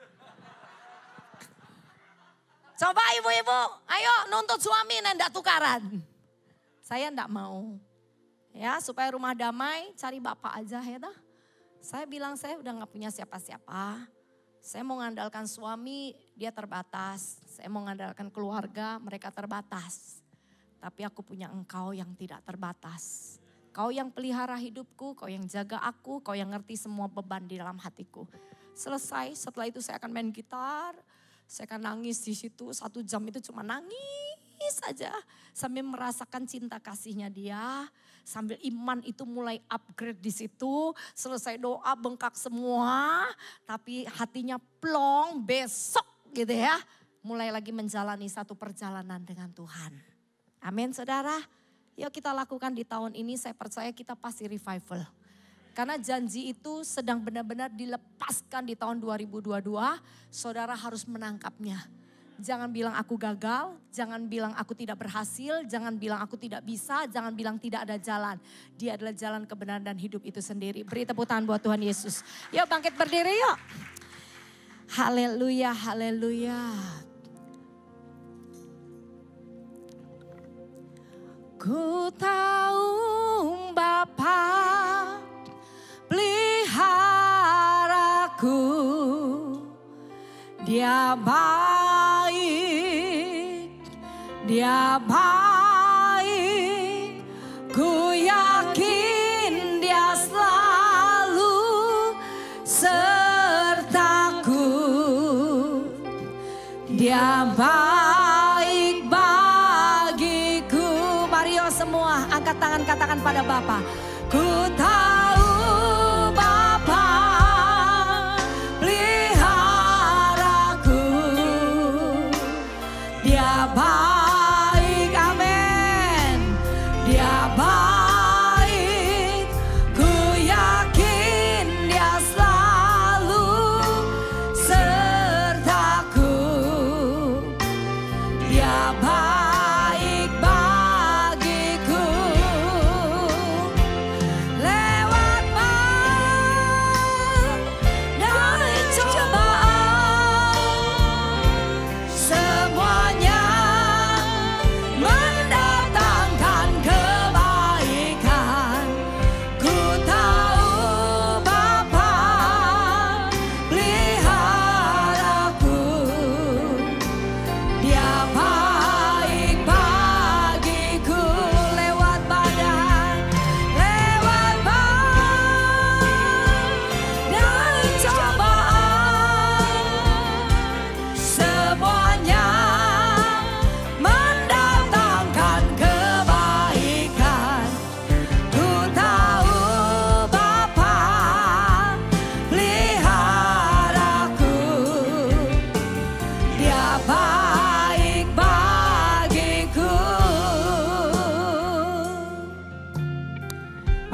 [SPEAKER 2] Coba ibu-ibu, ayo nuntut suami ndak tukaran. Saya ndak mau. Ya supaya rumah damai, cari bapak aja ya dah. Saya bilang saya udah gak punya siapa-siapa. Saya mau ngandalkan suami, dia terbatas. Saya mau ngandalkan keluarga, mereka terbatas. Tapi aku punya engkau yang tidak terbatas. Kau yang pelihara hidupku, kau yang jaga aku, kau yang ngerti semua beban di dalam hatiku. Selesai, setelah itu saya akan main gitar. Saya akan nangis di situ, 1 jam itu cuma nangis saja. Sambil merasakan cinta kasihnya dia. Sambil iman itu mulai upgrade di situ. Selesai doa bengkak semua. Tapi hatinya plong besok gitu ya. Mulai lagi menjalani satu perjalanan dengan Tuhan. Amin saudara. Yuk kita lakukan di tahun ini, saya percaya kita pasti revival. Karena janji itu sedang benar-benar dilepaskan di tahun 2022, saudara harus menangkapnya. Jangan bilang aku gagal, jangan bilang aku tidak berhasil, jangan bilang aku tidak bisa, jangan bilang tidak ada jalan. Dia adalah jalan kebenaran dan hidup itu sendiri. Beri tepuk tangan buat Tuhan Yesus. Yuk bangkit berdiri yuk. Haleluya, haleluya. Ku tahu Bapa peliharaku, dia baik, ku yakin dia selalu sertaku, dia baik bagiku. Mari semua angkat tangan katakan pada Bapa. Ku tahu Bapa peliharaku,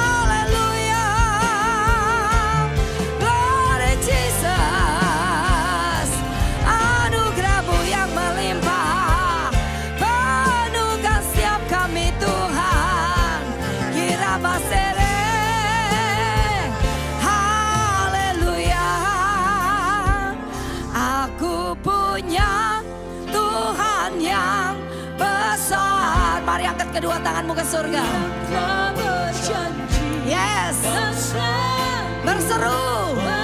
[SPEAKER 2] Haleluya. Glory Jesus. Anugerah-Mu yang melimpah penuhkan setiap kami Tuhan. Kirabasere. Haleluya. Aku punya Tuhan yang besar. Mari angkat kedua tanganmu ke surga. Yes. Berseru.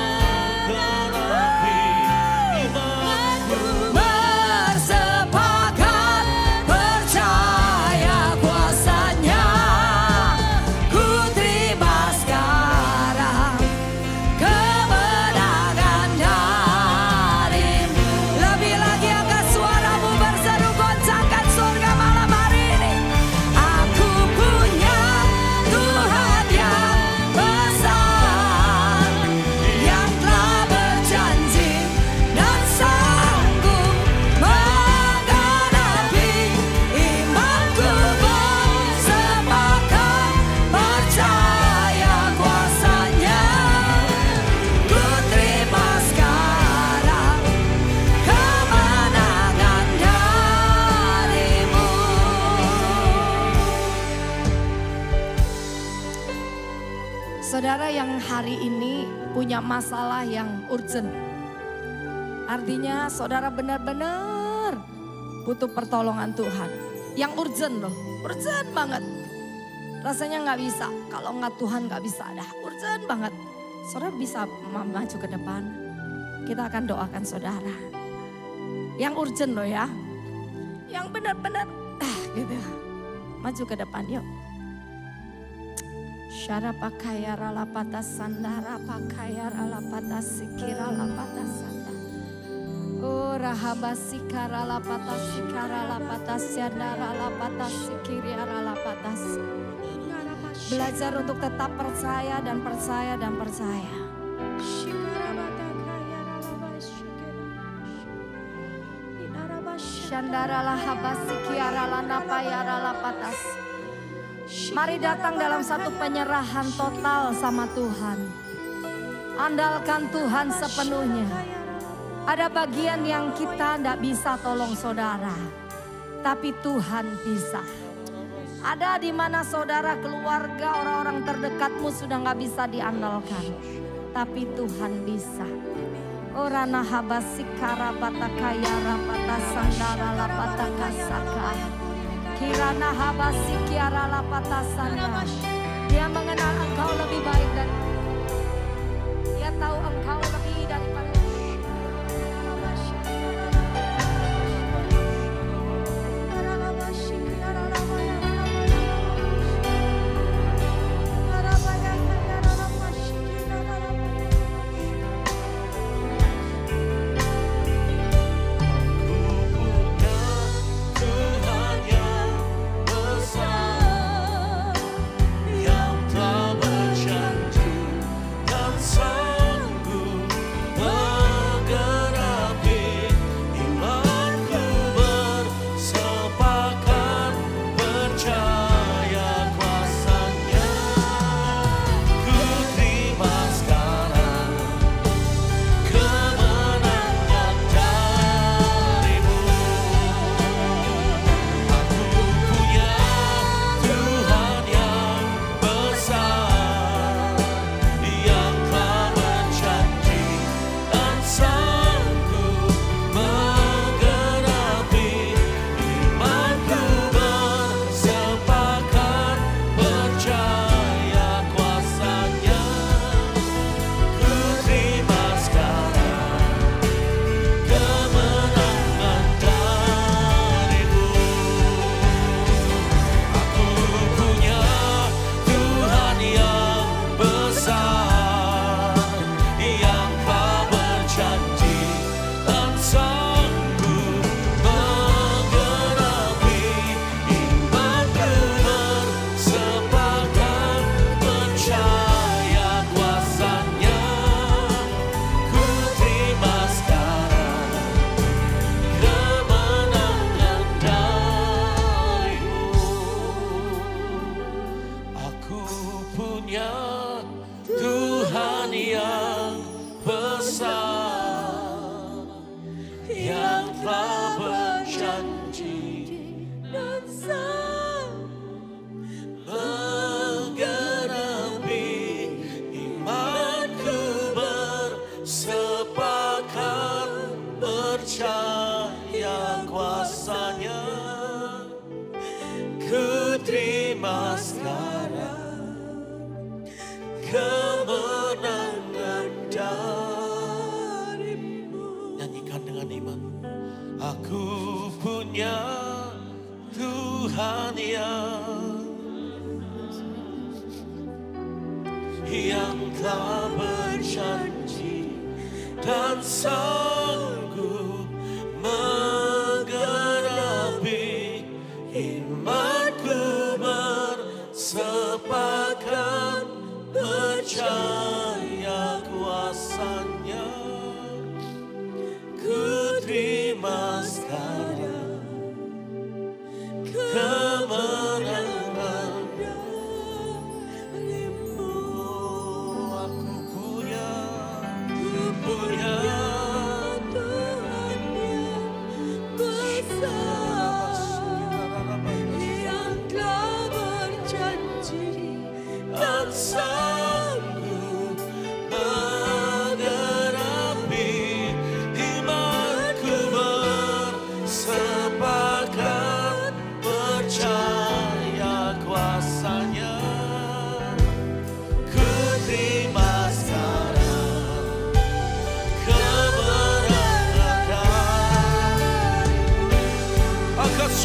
[SPEAKER 2] Bersepakat percaya kuasa-Nya. Ku terima sekarang kemenangan dari-Mu. Lebih lagi angkat suaramu berseru, goncangkan surga malam hari ini. Aku punya Tuhan yang besar, yang telah berjanji dan sanggup menggenapi imanku. Bersepakat percaya kuasa-Nya. Ku terima sekarang kemenangan dari-Mu. Saudara yang hari ini punya masalah yang urgent. Artinya saudara benar-benar butuh pertolongan Tuhan. Yang urgent loh, urgent banget. Rasanya nggak bisa, kalau nggak Tuhan nggak bisa dah, urgent banget. Saudara bisa maju ke depan, kita akan doakan saudara. Yang urgent loh ya, yang benar-benar gitu. Maju ke depan yuk. Syara pakaya ralapata sandara pakaya ralapata sikira lapata sanda. Oh rahaba sikara lapata sikara lapata sandara lapata sikiri ralapata. Belajar untuk tetap percaya dan percaya dan percaya. Shandaralah habasikiaralah napayaralah patas. Mari datang dalam satu penyerahan total sama Tuhan. Andalkan Tuhan sepenuhnya. Ada bagian yang kita tidak bisa tolong saudara, tapi Tuhan bisa. Ada di mana saudara, keluarga, orang-orang terdekatmu sudah nggak bisa diandalkan, tapi Tuhan bisa. Orana habasikara batakaya rapata sandara lapata kasaka. Kirana habasikiara lapata sandara. Dia mengenal engkau lebih baik dan dia tahu engkau lebih daripada.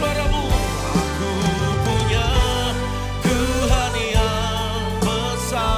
[SPEAKER 1] Suaramu, aku punya Tuhan yang besar.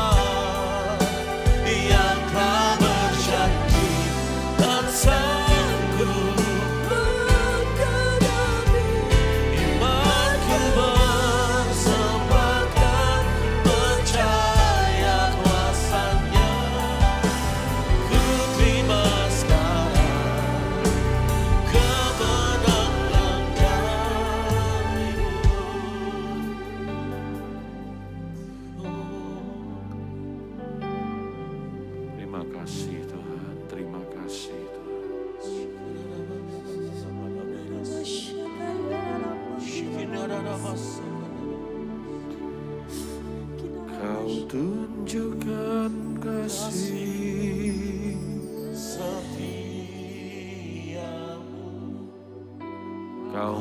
[SPEAKER 3] Kau tunjukkan kasih
[SPEAKER 1] setiamu,
[SPEAKER 3] Kau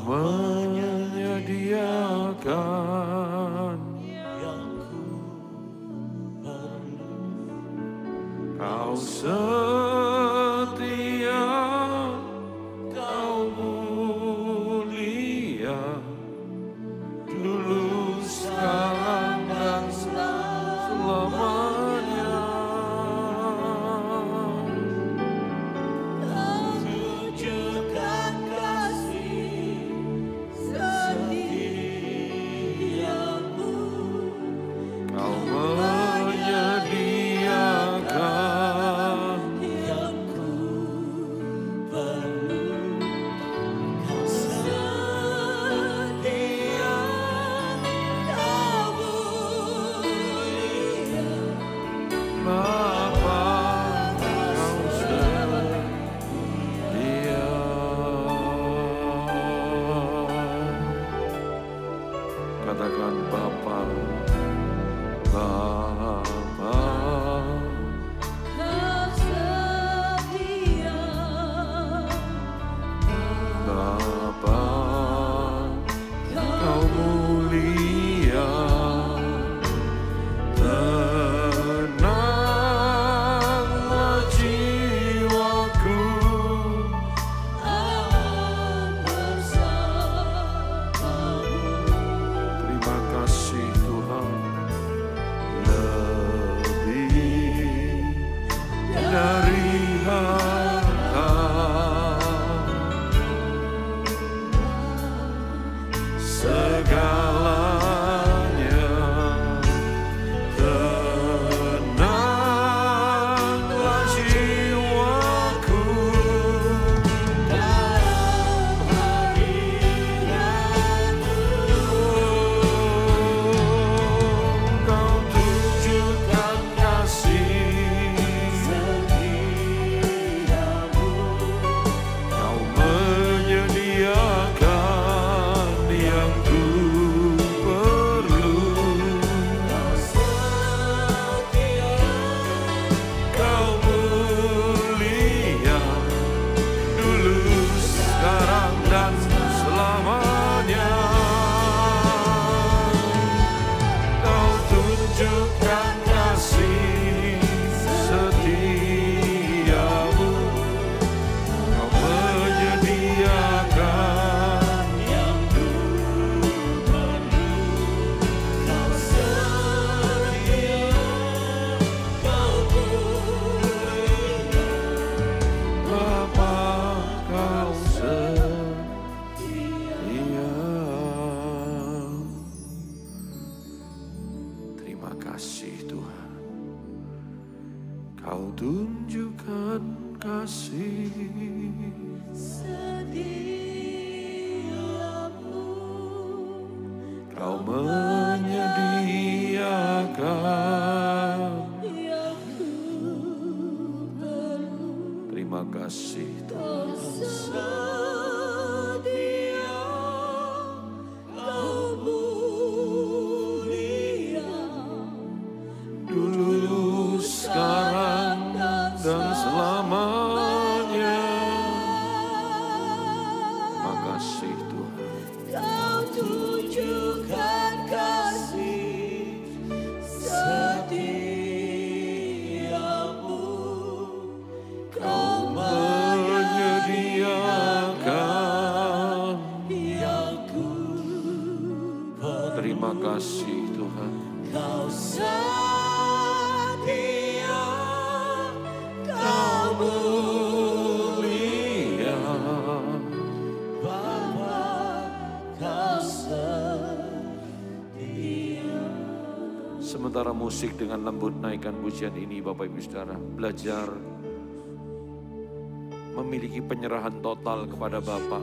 [SPEAKER 3] menyediakan
[SPEAKER 1] yang ku perlu.
[SPEAKER 3] Kau setia, Kau mulia, dulu, sekarang, dan selamanya.
[SPEAKER 1] Kau tunjukkan kasih setiamu,
[SPEAKER 3] Kau menyediakan
[SPEAKER 1] yang ku perlu. Kau setia, kau mulia,
[SPEAKER 3] Bapa, Kau setia. Katakan Bapa, Bapa,
[SPEAKER 2] Kau setia,
[SPEAKER 3] Bapa, Kau mulia, tenanglah jiwaku, terima kasih Tuhan, lebih dari harta, segalanya, tenanglah jiwaku dalam hadirat-Mu. Kau tunjukkan kasih setiamu, Kau menyediakan yang ku perlu. Kau setia, Kau mulia, dulu, sekarang, dan selamanya. Kau tunjukkan kasih setiamu, Kau menyediakan yang ku perlu. Kau setia, Kau mulia, Bapa, Kau setia. Terima kasih Tuhan, Kau tunjukkan kasih
[SPEAKER 2] setiamu,
[SPEAKER 3] Kau menyediakan.
[SPEAKER 2] yang ku perlu.
[SPEAKER 3] Terima kasih Tuhan.
[SPEAKER 2] Kau setia, Kau mulia,
[SPEAKER 3] Dulu, sekarang, dan selamanya. Makasih Tuhan.
[SPEAKER 2] Kau tunjukkan kasih setiamu,
[SPEAKER 3] Kau menyediakan
[SPEAKER 1] yang ku perlu.
[SPEAKER 3] Terima kasih Tuhan.
[SPEAKER 1] Kau setia,
[SPEAKER 3] Kau mulia,
[SPEAKER 1] Bapa, Kau setia.
[SPEAKER 3] Sementara musik dengan lembut naikkan pujian ini, Bapak Ibu Saudara, belajar memiliki penyerahan total kepada Bapa.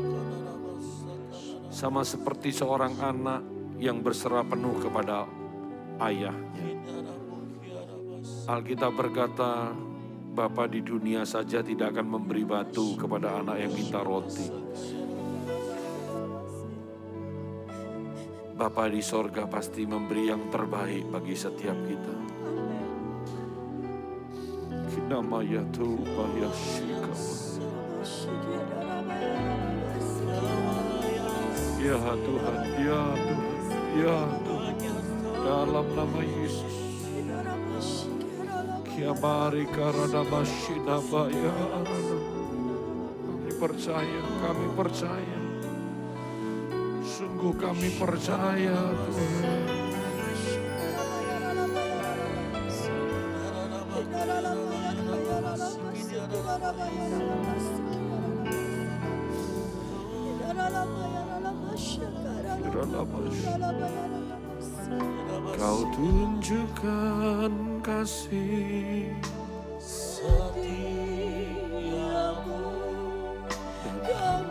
[SPEAKER 3] Sama seperti seorang anak yang berserah penuh kepada ayahnya. Alkitab berkata, Bapa di dunia saja tidak akan memberi batu kepada anak yang minta roti. Bapa di sorga pasti memberi yang terbaik bagi setiap kita. Kinamaya tu maya shika. Ya Tuhan, ya Tuhan, ya Tuhan. Dalam nama Yesus. Kiamari karana masina baya. Kami percaya. Sungguh kami percaya Tuhan. Kau tunjukkan kasih setiamu, dan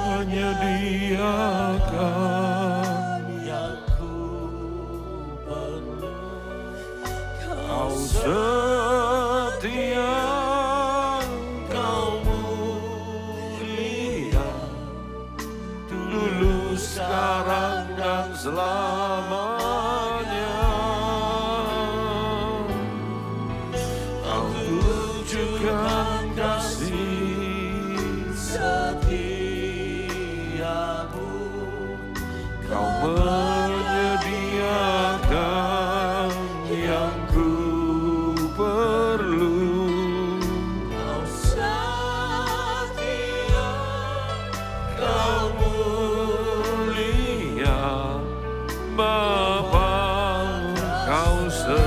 [SPEAKER 3] menyediakan yang ku perlu. Kau setia, kau mulia, dulu, sekarang, dan selamanya. Kau tunjukkan kasih setiamu, kau menyediakan yang ku perlu. Kau setia, kau mulia, Bapa, kau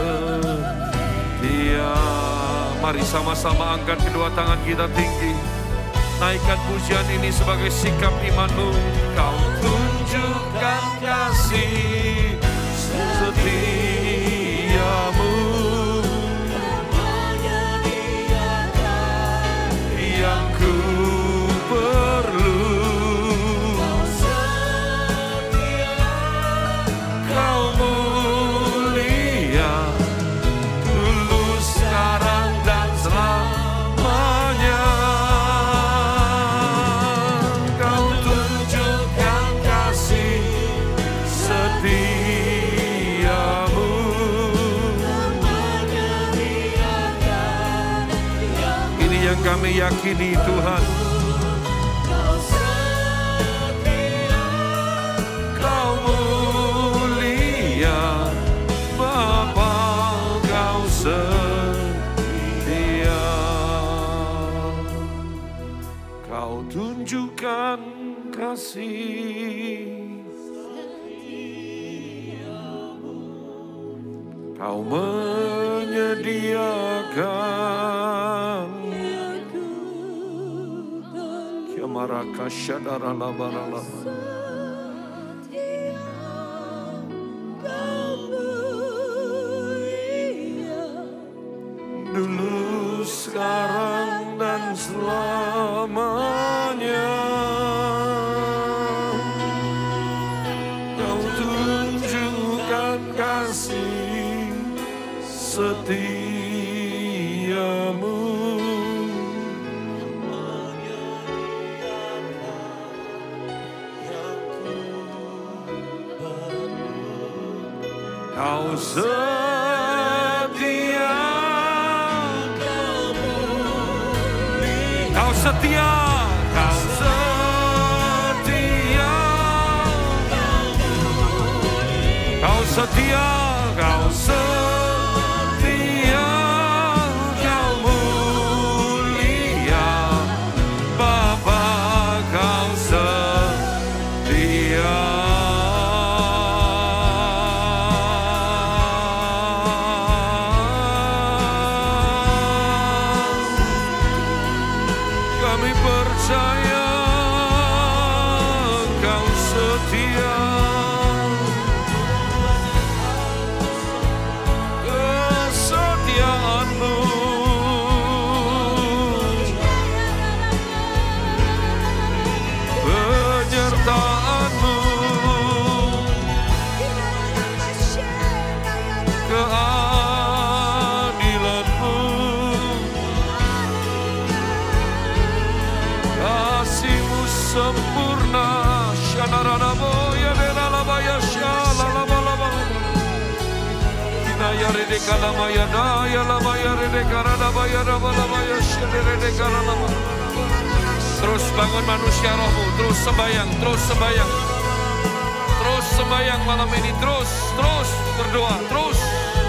[SPEAKER 3] setia. Mari sama-sama angkat kedua tangan kita tinggi. Naikkan pujian ini sebagai sikap imanmu. Kau tunjukkan kasih setiamu, menyediakan yang ku perlu. Kau setia, kau mulia, dulu, sekarang, dan selamanya. Kau tunjukkan kasih setiamu, ini yang kami yakini Tuhan. Kau mulia, Bapa, kau setia. Kau tunjukkan kasih, kau menyediakan. Kiamaraka syadara labarala. Dulu, sekarang, dan selamanya. Kau tunjukkan kasih setiamu, kau setia, kau setia, kau setia, kau setia, kau setia, kau mulia, Bapa, kau setia. Kami percaya kau setia. maya rede kala maya daya la maya rede karana maya raba la maya shede rede karana maya. Terus bangun manusia rohmu, terus sembahyang, terus sembahyang. Terus sembahyang malam ini, terus berdoa, terus.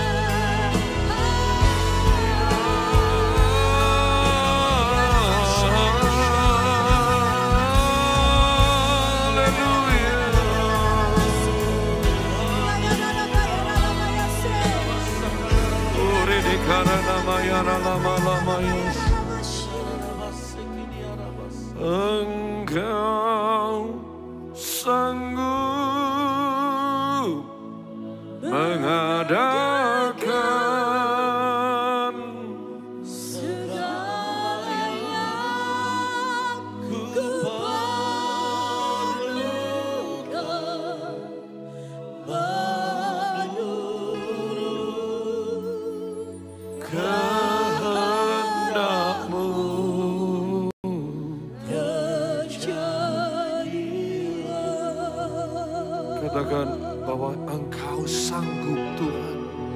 [SPEAKER 3] Engkau sanggup mengadakan
[SPEAKER 2] segala yang ku perlukan menurut
[SPEAKER 3] kehendak-Mu. Katakan bahwa Engkau sanggup, Tuhan.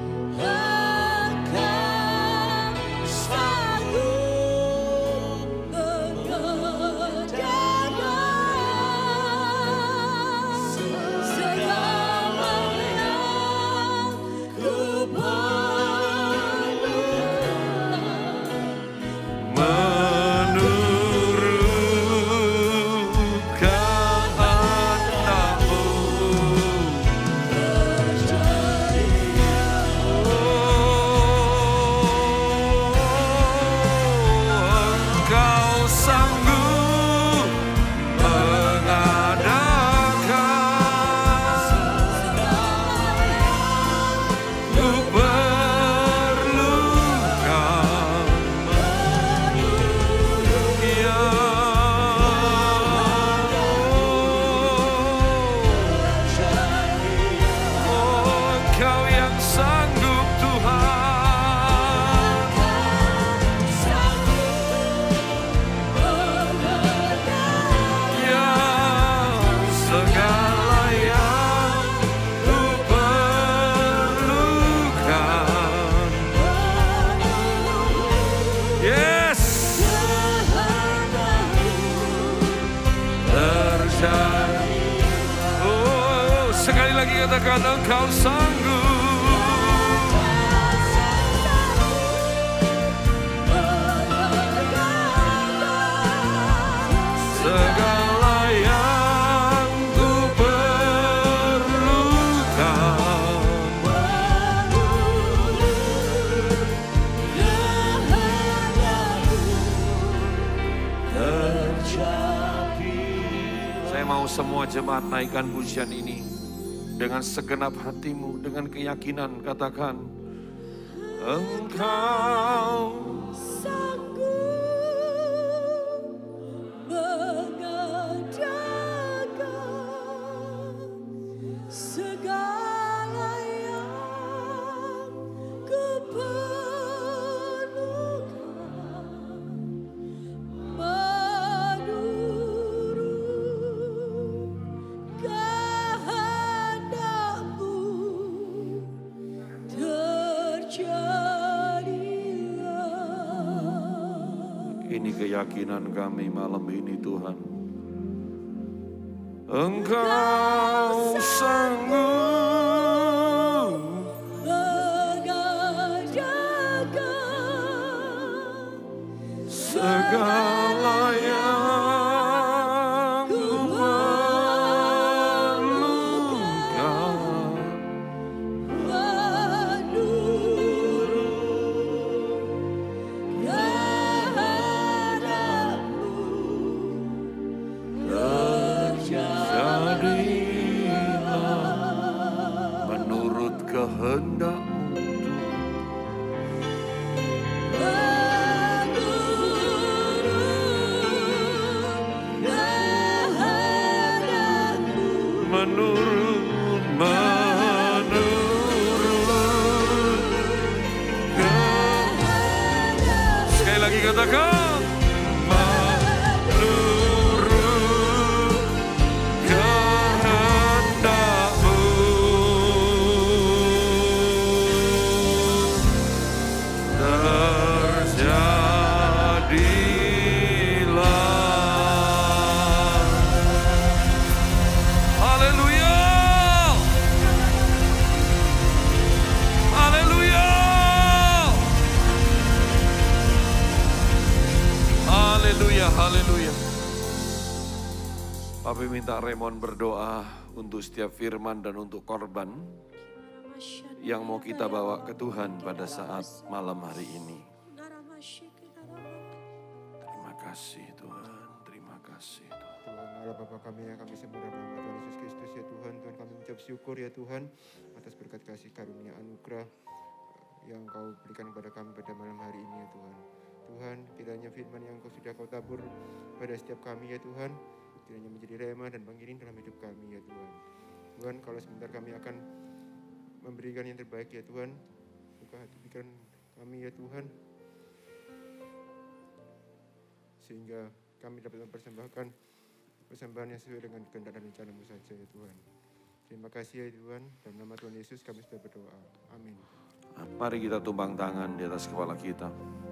[SPEAKER 2] Engkau sanggup mengerjakan segala yang ku perlukan
[SPEAKER 3] Menurut kehendak-Mu. Engkau sanggup mengadakan ku perlukan. Ya Engkau yang sanggup, Tuhan. Ya segala yang ku perlukan. Yes, terjadi. Oh, sekali lagi katakan Engkau sanggup. Segala yang ku perlukan. Saya mau semua jemaat naikkan pujian ini dengan segenap hatimu, dengan keyakinan. Katakan, Engkau
[SPEAKER 2] sanggup mengerjakan segala yang ku perlukan menurut kehendak-Mu terjadilah.
[SPEAKER 3] Ini keyakinan kami malam ini, Tuhan. Engkau sanggup
[SPEAKER 2] mengerjakan
[SPEAKER 3] segala yang ku perlukan. Menurut kehendak-Mu, sekali lagi katakan, menurut kehendak-Mu. Papi minta Raymond berdoa untuk setiap firman dan untuk korban yang mau kita bawa ke Tuhan pada saat malam hari ini. Terima kasih Tuhan, terima kasih Tuhan.
[SPEAKER 5] Tuhan Allah Bapa kami yang kami sembah dalam nama Tuhan Yesus Kristus ya Tuhan. Tuhan kami mengucap syukur ya Tuhan atas berkat kasih karunia anugerah yang Kau berikan kepada kami pada malam hari ini ya Tuhan. Tuhan kiranya firman yang Kau tabur pada setiap kami ya Tuhan, kiranya menjadi rema dan pengiring dalam hidup kami ya Tuhan. Tuhan kalau sebentar kami akan memberikan yang terbaik ya Tuhan, buka hati pikiran kami ya Tuhan, sehingga kami dapat mempersembahkan persembahan yang sesuai dengan kehendak dan rencana-Mu saja ya Tuhan. Terima kasih ya Tuhan, dalam nama Tuhan Yesus kami sudah berdoa. Amin.
[SPEAKER 3] Mari kita tumpang tangan di atas kepala kita.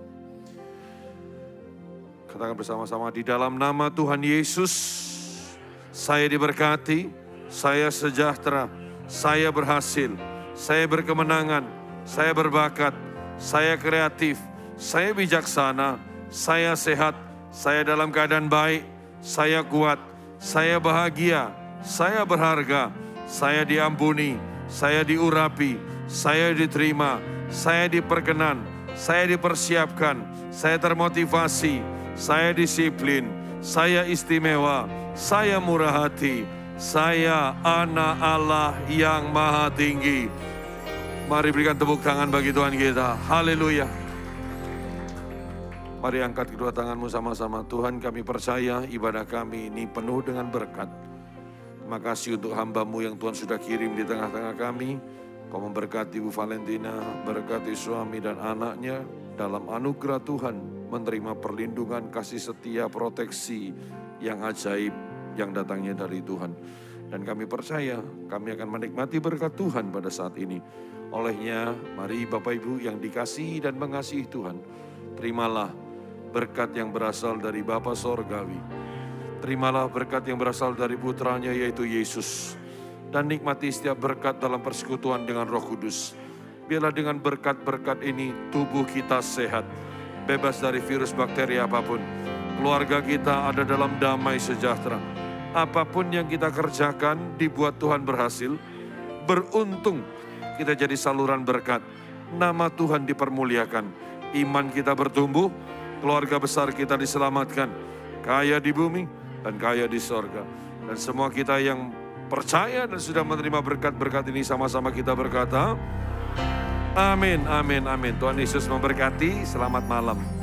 [SPEAKER 3] Katakan bersama-sama, di dalam nama Tuhan Yesus, saya diberkati, saya sejahtera, saya berhasil, saya berkemenangan, saya berbakat, saya kreatif, saya bijaksana, saya sehat, saya dalam keadaan baik, saya kuat, saya bahagia, saya berharga, saya diampuni, saya diurapi, saya diterima, saya diperkenan, saya dipersiapkan, saya termotivasi, saya disiplin, saya istimewa, saya murah hati, saya anak Allah yang maha tinggi. Mari berikan tepuk tangan bagi Tuhan kita. Haleluya. Mari angkat kedua tanganmu sama-sama. Tuhan, kami percaya ibadah kami ini penuh dengan berkat. Terima kasih untuk hamba-Mu yang Tuhan sudah kirim di tengah-tengah kami. Kau memberkati Ibu Valentina, berkati suami dan anaknya. Dalam anugerah Tuhan, menerima perlindungan, kasih setia, proteksi yang ajaib yang datangnya dari Tuhan. Dan kami percaya, kami akan menikmati berkat Tuhan pada saat ini. Olehnya, mari Bapak Ibu yang dikasihi dan mengasihi Tuhan, terimalah berkat yang berasal dari Bapa Sorgawi. Terimalah berkat yang berasal dari putranya yaitu Yesus. Dan nikmati setiap berkat dalam persekutuan dengan Roh Kudus. Biarlah dengan berkat-berkat ini tubuh kita sehat, bebas dari virus bakteri apapun. Keluarga kita ada dalam damai sejahtera. Apapun yang kita kerjakan dibuat Tuhan berhasil. Beruntung kita jadi saluran berkat. Nama Tuhan dipermuliakan. Iman kita bertumbuh, keluarga besar kita diselamatkan. Kaya di bumi dan kaya di sorga. Dan semua kita yang percaya dan sudah menerima berkat-berkat ini sama-sama kita berkata, amin, amin, amin. Tuhan Yesus memberkati, selamat malam.